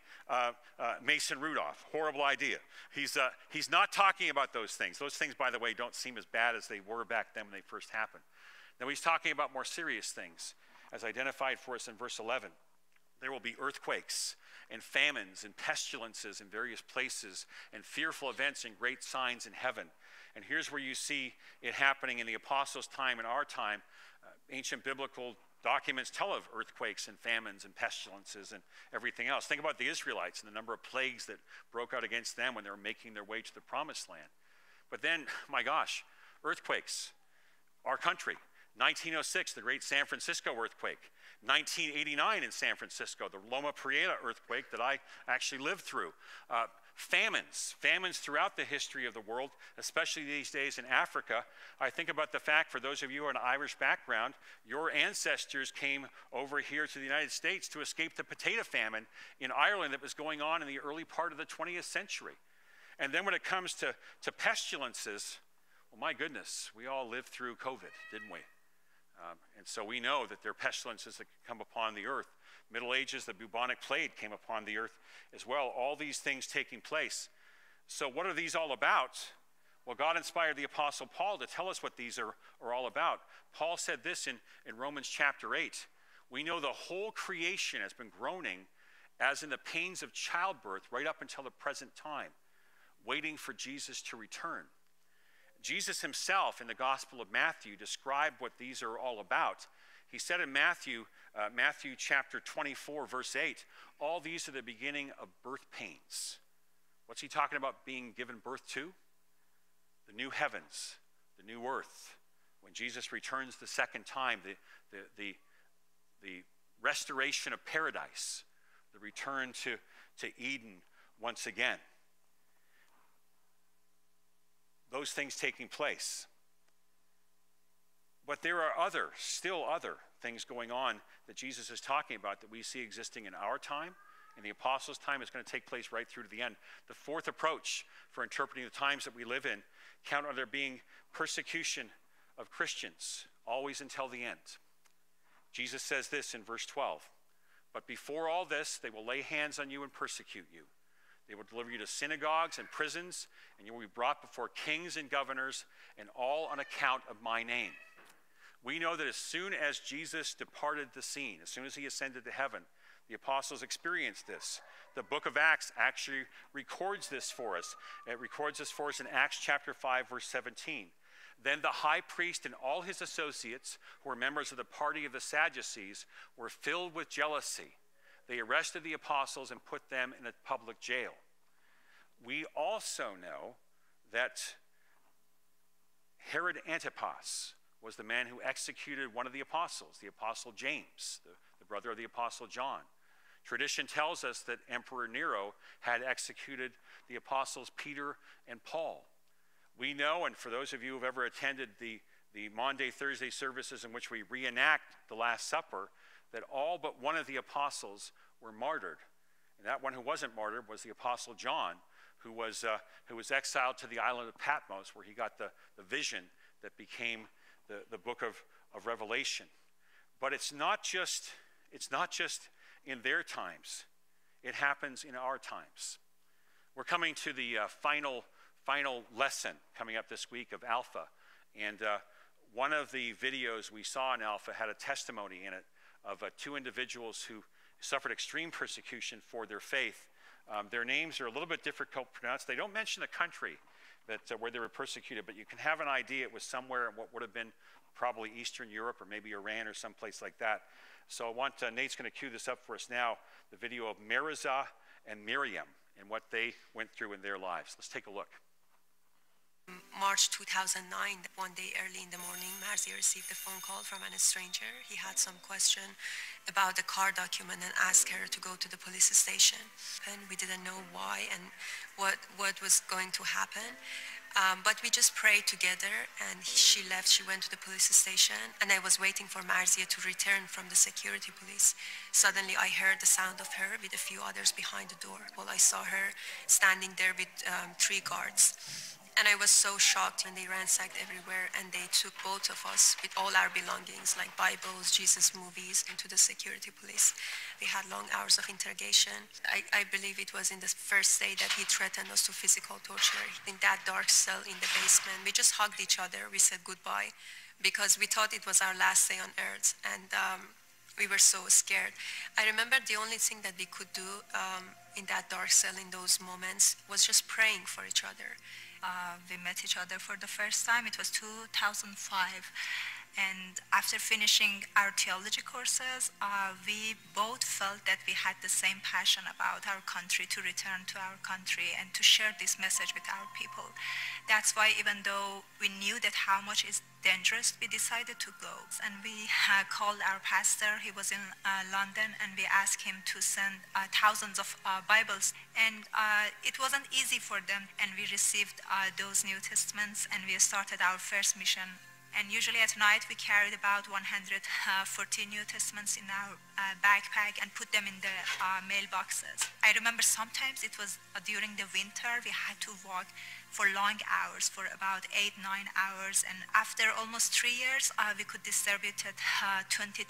Mason Rudolph. Horrible idea. He's not talking about those things. Those things, by the way, don't seem as bad as they were back then when they first happened. Now he's talking about more serious things, as identified for us in verse 11. There will be earthquakes and famines and pestilences in various places and fearful events and great signs in heaven. And here's where you see it happening in the apostles' time and our time. Ancient biblical documents tell of earthquakes and famines and pestilences and everything else. Think about the Israelites and the number of plagues that broke out against them when they were making their way to the promised land. But then, my gosh, earthquakes. Our country, 1906, the great San Francisco earthquake. 1989 in San Francisco, the Loma Prieta earthquake that I actually lived through. Famines throughout the history of the world, especially these days in Africa. I think about the fact, for those of you who are an Irish background, your ancestors came over here to the United States to escape the potato famine in Ireland that was going on in the early part of the 20th century. And then when it comes to pestilences, well, my goodness, we all lived through COVID, didn't we? And so we know that there are pestilences that come upon the earth. Middle Ages, the bubonic plague came upon the earth as well. All these things taking place. So what are these all about? Well, God inspired the Apostle Paul to tell us what these are all about. Paul said this in Romans chapter 8. We know the whole creation has been groaning as in the pains of childbirth right up until the present time, waiting for Jesus to return. Jesus himself in the Gospel of Matthew described what these are all about. He said in Matthew chapter 24, verse 8, all these are the beginning of birth pains. What's he talking about being given birth to? The new heavens, the new earth. When Jesus returns the second time, the restoration of paradise, the return to Eden once again. Those things taking place. But there are still other things going on that Jesus is talking about that we see existing in our time. In the apostles' time, it's going to take place right through to the end. The fourth approach for interpreting the times that we live in, count on there being persecution of Christians, always until the end. Jesus says this in verse 12, but before all this, they will lay hands on you and persecute you. They will deliver you to synagogues and prisons, and you will be brought before kings and governors, and all on account of my name. We know that as soon as Jesus departed the scene, as soon as he ascended to heaven, the apostles experienced this. The book of Acts actually records this for us. It records this for us in Acts chapter 5, verse 17. Then the high priest and all his associates, who were members of the party of the Sadducees, were filled with jealousy. They arrested the apostles and put them in a public jail. We also know that Herod Antipas was the man who executed one of the apostles, the apostle James, the brother of the apostle John. Tradition tells us that Emperor Nero had executed the apostles Peter and Paul. We know, and for those of you who have ever attended the Maundy, Thursday services in which we reenact the Last Supper, that all but one of the apostles were martyred. And that one who wasn't martyred was the apostle John, who was exiled to the island of Patmos, where he got the vision that became the book of Revelation. But it's not just in their times. It happens in our times. We're coming to the final lesson coming up this week of Alpha. And one of the videos we saw in Alpha had a testimony in it of two individuals who suffered extreme persecution for their faith. Their names are a little bit difficult to pronounce. They don't mention the country where they were persecuted, but you can have an idea it was somewhere in what would have been probably Eastern Europe or maybe Iran or someplace like that. So I want, Nate's going to cue this up for us now, the video of Marizah and Miriam and what they went through in their lives. Let's take a look. March 2009, one day early in the morning, Marzia received a phone call from a stranger. He had some question about the car document and asked her to go to the police station. And we didn't know why and what was going to happen. But we just prayed together, and she left. She went to the police station, and I was waiting for Marzia to return from the security police. Suddenly, I heard the sound of her with a few others behind the door. Well, I saw her standing there with 3 guards. And I was so shocked when they ransacked everywhere, and they took both of us with all our belongings, like Bibles, Jesus movies, into the security police. We had long hours of interrogation. I believe it was in the first day that he threatened us to physical torture. In that dark cell in the basement, we just hugged each other. We said goodbye because we thought it was our last day on earth, and we were so scared. I remember the only thing that we could do in that dark cell in those moments was just praying for each other. We met each other for the first time. It was 2005. And after finishing our theology courses, we both felt that we had the same passion about our country, to return to our country and to share this message with our people. That's why, even though we knew that how much is dangerous, we decided to go. And we called our pastor. He was in London, and we asked him to send thousands of Bibles. And it wasn't easy for them. And we received those New Testaments, and we started our first mission. And usually at night, we carried about 140 New Testaments in our backpack and put them in the mailboxes. I remember sometimes it was during the winter, we had to walk for long hours, for about 8-9 hours. And after almost 3 years, we could distribute 20,000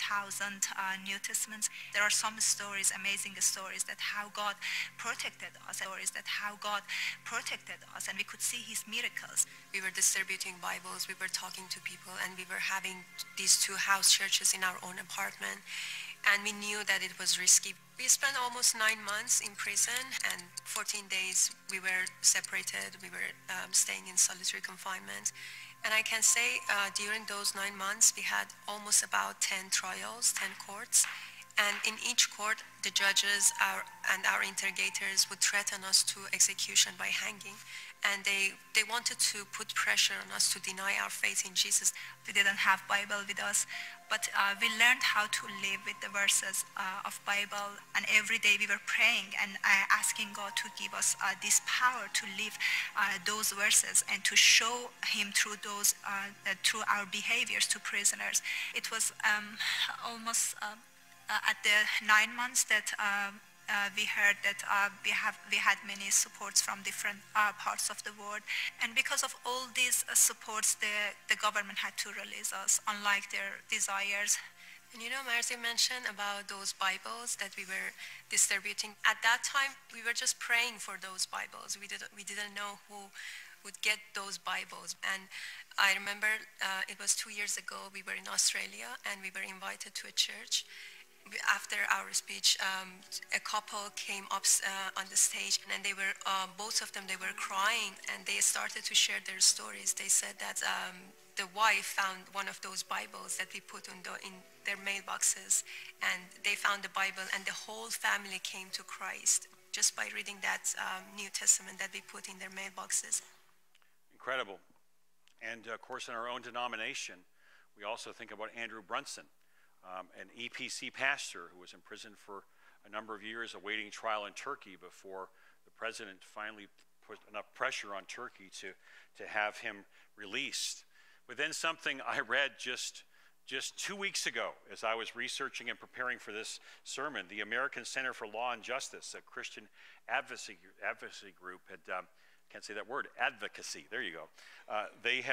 New Testaments. There are some stories, amazing stories, that how God protected us, stories that how God protected us, and we could see his miracles. We were distributing Bibles, we were talking to people, and we were having these 2 house churches in our own apartment. And we knew that it was risky. We spent almost 9 months in prison, and 14 days we were separated. We were staying in solitary confinement. And I can say during those 9 months, we had almost about 10 trials, 10 courts. And in each court, the judges and our interrogators would threaten us to execution by hanging. And they wanted to put pressure on us to deny our faith in Jesus. We didn't have Bible with us, but we learned how to live with the verses of Bible. And every day we were praying and asking God to give us this power to live those verses and to show him through those, through our behaviors to prisoners. It was almost at the 9 months that we heard that we had many supports from different parts of the world, and because of all these supports, the government had to release us, unlike their desires. And you know, Marzia mentioned about those Bibles that we were distributing. At that time, we were just praying for those Bibles. We didn't know who would get those Bibles. And I remember it was 2 years ago. We were in Australia and we were invited to a church. After our speech, a couple came up on the stage, and they were both of them. They were crying, and they started to share their stories. They said that the wife found one of those Bibles that we put in their mailboxes, and they found the Bible, and the whole family came to Christ just by reading that New Testament that we put in their mailboxes. Incredible. And of course, in our own denomination, we also think about Andrew Brunson, an EPC pastor who was imprisoned for a number of years awaiting trial in Turkey before the president finally put enough pressure on Turkey to have him released. But then something I read just 2 weeks ago as I was researching and preparing for this sermon, the American Center for Law and Justice, a Christian advocacy group, had, can't say that word, advocacy, there you go. They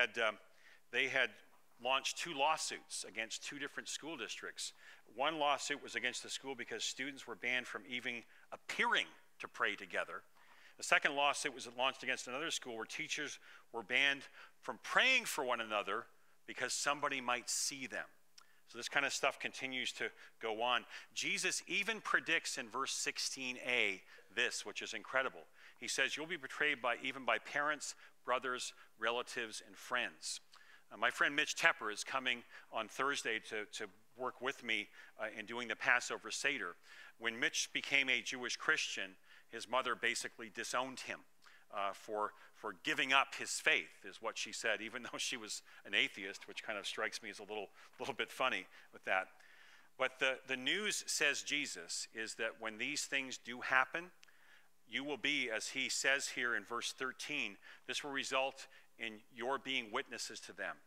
had launched 2 lawsuits against 2 different school districts. One lawsuit was against the school because students were banned from even appearing to pray together. The second lawsuit was launched against another school where teachers were banned from praying for one another because somebody might see them. So this kind of stuff continues to go on. Jesus even predicts in verse 16a this, which is incredible. He says, you'll be betrayed even by parents, brothers, relatives, and friends. My friend Mitch Tepper is coming on Thursday to work with me in doing the Passover Seder. When Mitch became a Jewish Christian, his mother basically disowned him for giving up his faith, is what she said, even though she was an atheist, which kind of strikes me as a little bit funny with that. But the news, says Jesus, is that when these things do happen, you will be, as he says here in verse 13, this will result in your being witnesses to them.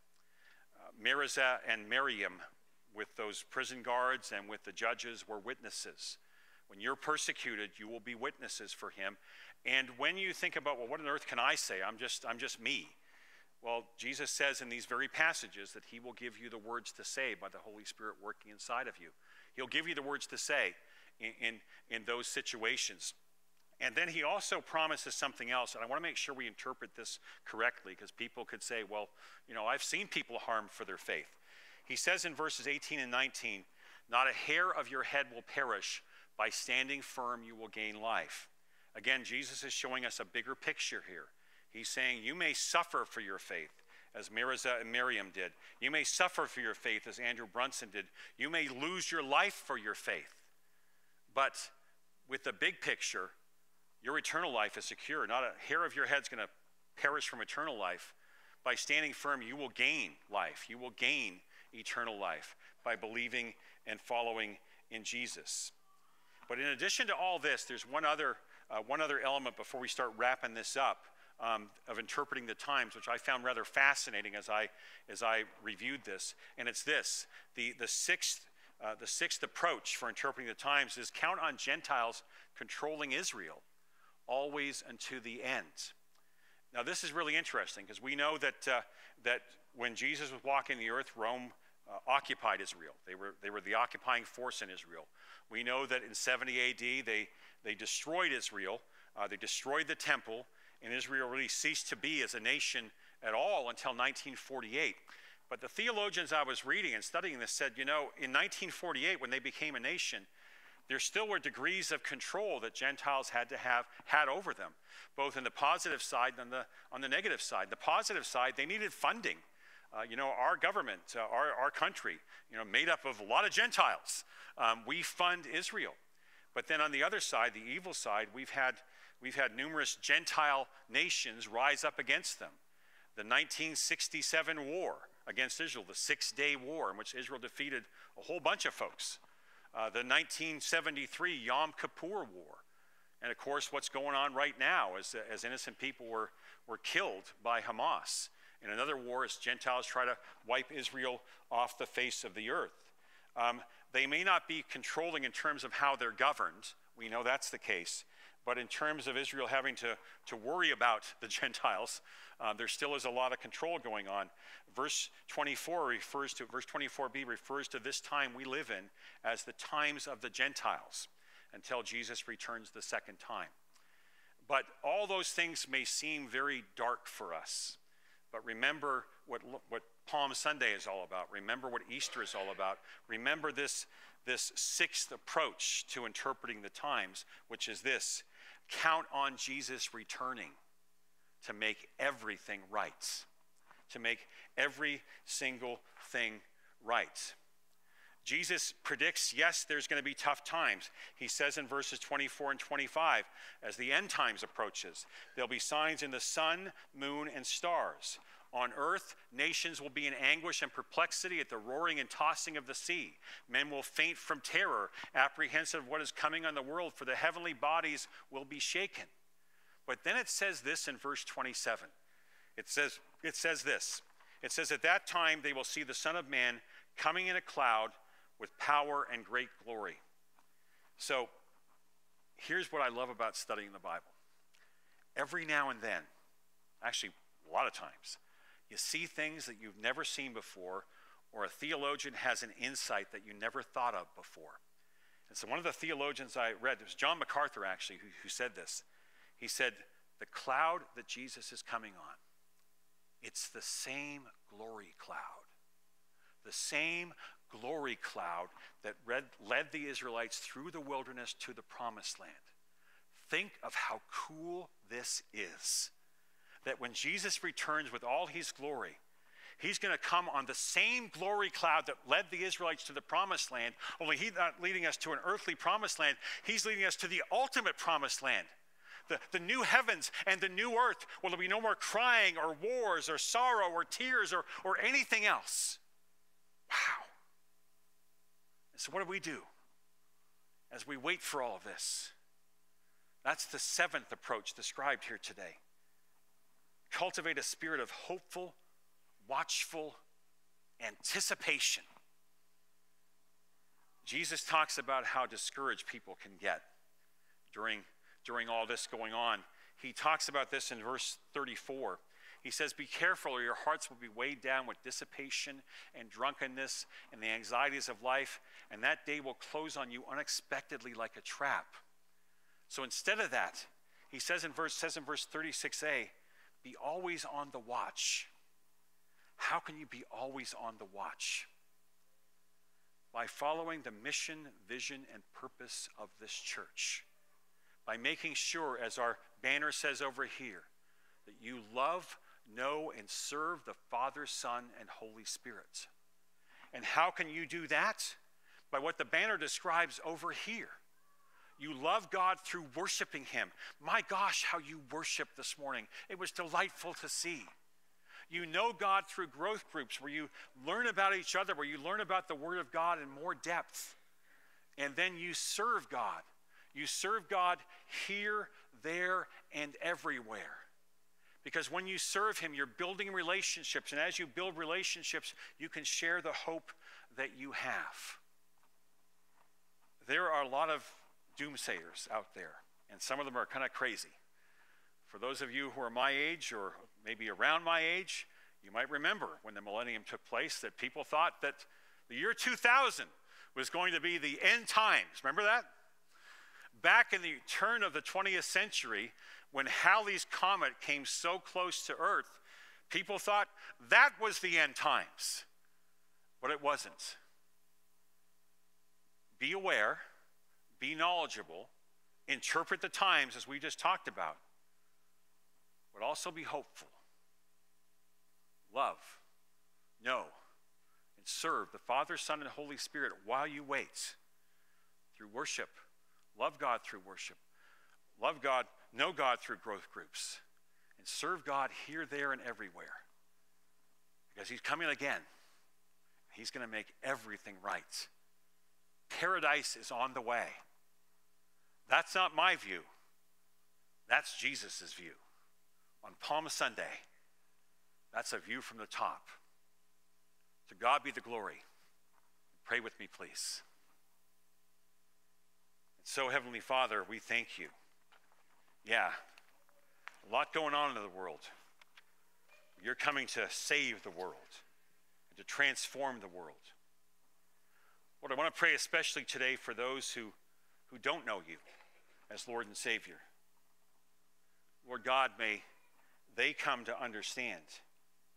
Merizah and Miriam, with those prison guards and with the judges, were witnesses. When you're persecuted, you will be witnesses for him. And when you think about, well, what on earth can I say? I'm just me. Well, Jesus says in these very passages that he will give you the words to say by the Holy Spirit working inside of you. He'll give you the words to say in those situations. And then he also promises something else, and I want to make sure we interpret this correctly, because people could say, well, you know, I've seen people harmed for their faith. He says in verses 18 and 19, not a hair of your head will perish. By standing firm, you will gain life. Again, Jesus is showing us a bigger picture here. He's saying you may suffer for your faith, as Merizah and Miriam did. You may suffer for your faith, as Andrew Brunson did. You may lose your life for your faith. But with the big picture, your eternal life is secure. Not a hair of your head's going to perish from eternal life. By standing firm, you will gain life. You will gain eternal life by believing and following in Jesus. But in addition to all this, there's one other element before we start wrapping this up of interpreting the times, which I found rather fascinating as I reviewed this. And it's this: the sixth approach for interpreting the times is count on Gentiles controlling Israel, always unto the end. Now, this is really interesting because we know that when Jesus was walking the earth, Rome occupied Israel. They were the occupying force in Israel. We know that in 70 AD they destroyed Israel. They destroyed the temple, and Israel really ceased to be as a nation at all until 1948. But the theologians I was reading and studying this said, you know, in 1948 when they became a nation, there still were degrees of control that Gentiles had over them, both in the positive side and on the negative side. The positive side, they needed funding. You know, our government, our country, you know, made up of a lot of Gentiles. We fund Israel. But then on the other side, the evil side, we've had numerous Gentile nations rise up against them. The 1967 war against Israel, the Six-Day War, in which Israel defeated a whole bunch of folks. The 1973 Yom Kippur War. And of course, what's going on right now as innocent people were killed by Hamas. In another war, as Gentiles try to wipe Israel off the face of the earth. They may not be controlling in terms of how they're governed. We know that's the case. But in terms of Israel having to worry about the Gentiles, there still is a lot of control going on. Verse 24b refers to this time we live in as the times of the Gentiles until Jesus returns the second time. But all those things may seem very dark for us. But remember what Palm Sunday is all about. Remember what Easter is all about. Remember this sixth approach to interpreting the times, which is this: count on Jesus returning to make everything right. To make every single thing right. Jesus predicts, yes, there's going to be tough times. He says in verses 24 and 25, as the end times approaches, there'll be signs in the sun, moon, and stars. On earth, nations will be in anguish and perplexity at the roaring and tossing of the sea. Men will faint from terror, apprehensive of what is coming on the world, for the heavenly bodies will be shaken. But then it says this in verse 27. It says this. It says, at that time they will see the Son of Man coming in a cloud with power and great glory. So here's what I love about studying the Bible. Every now and then, actually a lot of times, you see things that you've never seen before, or a theologian has an insight that you never thought of before. And so one of the theologians I read, it was John MacArthur actually, who said this. He said, the cloud that Jesus is coming on, it's the same glory cloud. The same glory cloud that led the Israelites through the wilderness to the promised land. Think of how cool this is. That when Jesus returns with all his glory, he's going to come on the same glory cloud that led the Israelites to the promised land, only he's not leading us to an earthly promised land. He's leading us to the ultimate promised land. The new heavens and the new earth, where there'll be no more crying or wars or sorrow or tears or anything else. Wow. And so what do as we wait for all of this? That's the seventh approach described here today. Cultivate a spirit of hopeful, watchful anticipation. Jesus talks about how discouraged people can get during all this going on. He talks about this in verse 34. He says, be careful or your hearts will be weighed down with dissipation and drunkenness and the anxieties of life, and that day will close on you unexpectedly like a trap. So instead of that, he says in verse 36a, be always on the watch. How can you be always on the watch? By following the mission, vision, and purpose of this church. By making sure, as our banner says over here, that you love, know, and serve the Father, Son, and Holy Spirit. And how can you do that? By what the banner describes over here. You love God through worshiping him. My gosh, how you worship this morning. It was delightful to see. You know God through growth groups where you learn about each other, where you learn about the Word of God in more depth. And then you serve God. You serve God here, there, and everywhere. Because when you serve him, you're building relationships. And as you build relationships, you can share the hope that you have. There are a lot of doomsayers out there, and some of them are kind of crazy. For those of you who are my age or maybe around my age, you might remember when the millennium took place that people thought that the year 2000 was going to be the end times. Remember that? Back in the turn of the 20th century, when Halley's Comet came so close to Earth, people thought that was the end times. But it wasn't. Be aware, be knowledgeable, interpret the times as we just talked about, but also be hopeful. Love, know, and serve the Father, Son, and Holy Spirit while you wait through worship. Love God through worship. Love God, know God through growth groups. And serve God here, there, and everywhere. Because he's coming again. He's going to make everything right. Paradise is on the way. That's not my view. That's Jesus' view. On Palm Sunday, that's a view from the top. To God be the glory. Pray with me, please. So, Heavenly Father, we thank you. Yeah, a lot going on in the world. You're coming to save the world and to transform the world. Lord, I want to pray especially today for those who don't know you as Lord and Savior. Lord God, may they come to understand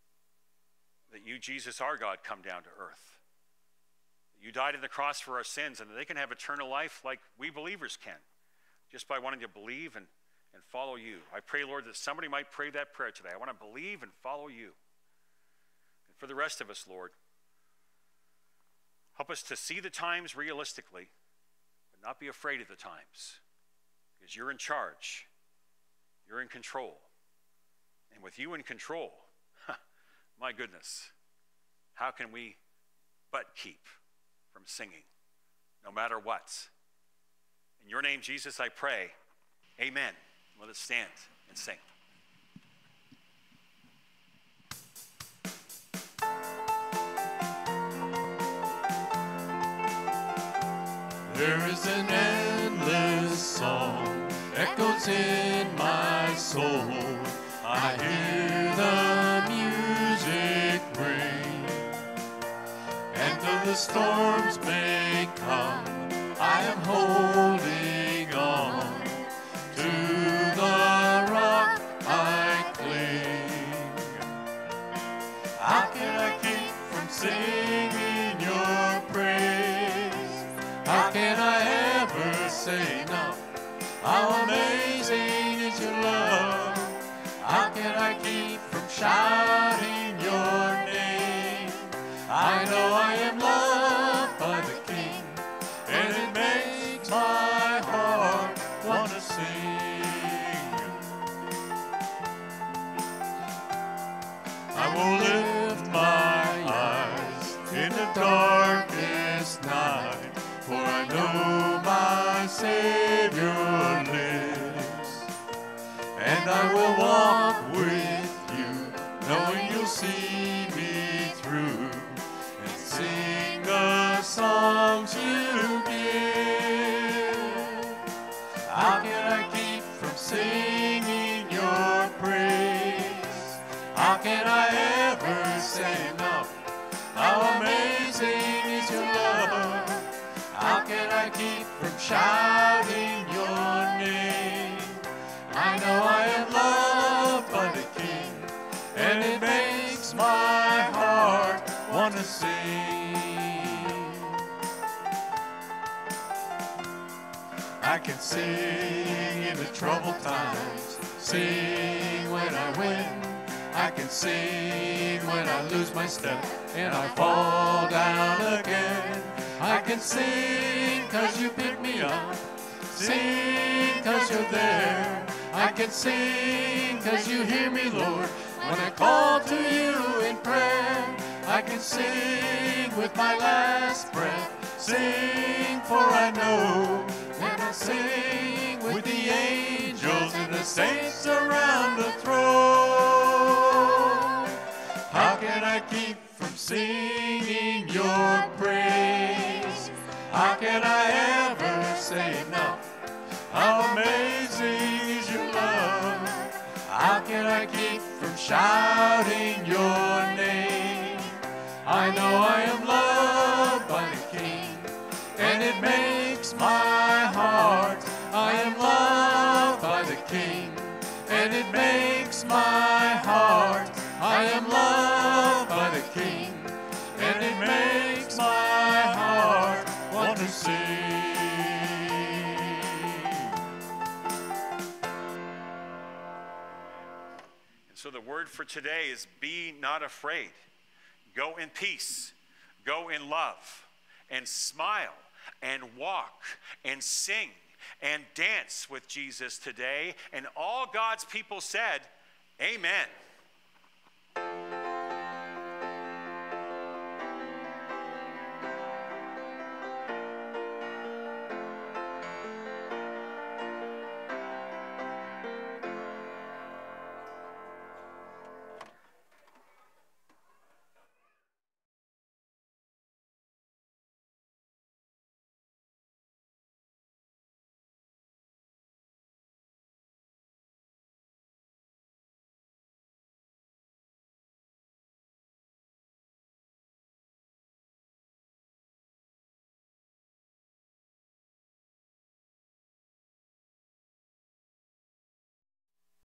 that you, Jesus, our God, come down to earth. You died on the cross for our sins, and that they can have eternal life like we believers can, just by wanting to believe and follow you. I pray, Lord, that somebody might pray that prayer today. I want to believe and follow you. And for the rest of us, Lord, help us to see the times realistically, but not be afraid of the times, because you're in charge. You're in control. And with you in control, my goodness, how can we but keep from singing, no matter what? In your name, Jesus, I pray. Amen. Let us stand and sing. There is an endless song echoes in my soul. I hear the music ring, and though the storms may come, I am holding on to the rock I cling. How can I keep from singing your praise? How can I ever say enough? How amazing is your love? How can I keep from shouting your name? I know I am loved by the King, and it makes my heart want to sing. I will lift my eyes in the darkest night, for I know my Savior lives, and I will walk with you, knowing you'll see me through, and sing the songs you give. How can I keep from singing your praise? How can I ever say enough? How amazing is your love? How can I keep from shouting your name? I know I am loved by the King, and it makes my heart want to sing. I can sing in the troubled times, sing when I win. I can sing when I lose my step and I fall down again. I can sing 'cause you pick me up, sing 'cause you're there. I can sing 'cause you hear me, Lord, when I call to you in prayer. I can sing with my last breath, sing for I know that I sing with the angels and the saints around the throne. How can I keep from singing your praise? How can I ever say enough? How amazing is your love? How can I keep from shouting your name? I know I am loved by the King, and it makes my heart. I am loved by the King, and it makes my heart. I am loved by the King, and it makes my heart want to sing. So the word for today is be not afraid. Go in peace, go in love, and smile, and walk, and sing, and dance with Jesus today. And all God's people said, amen.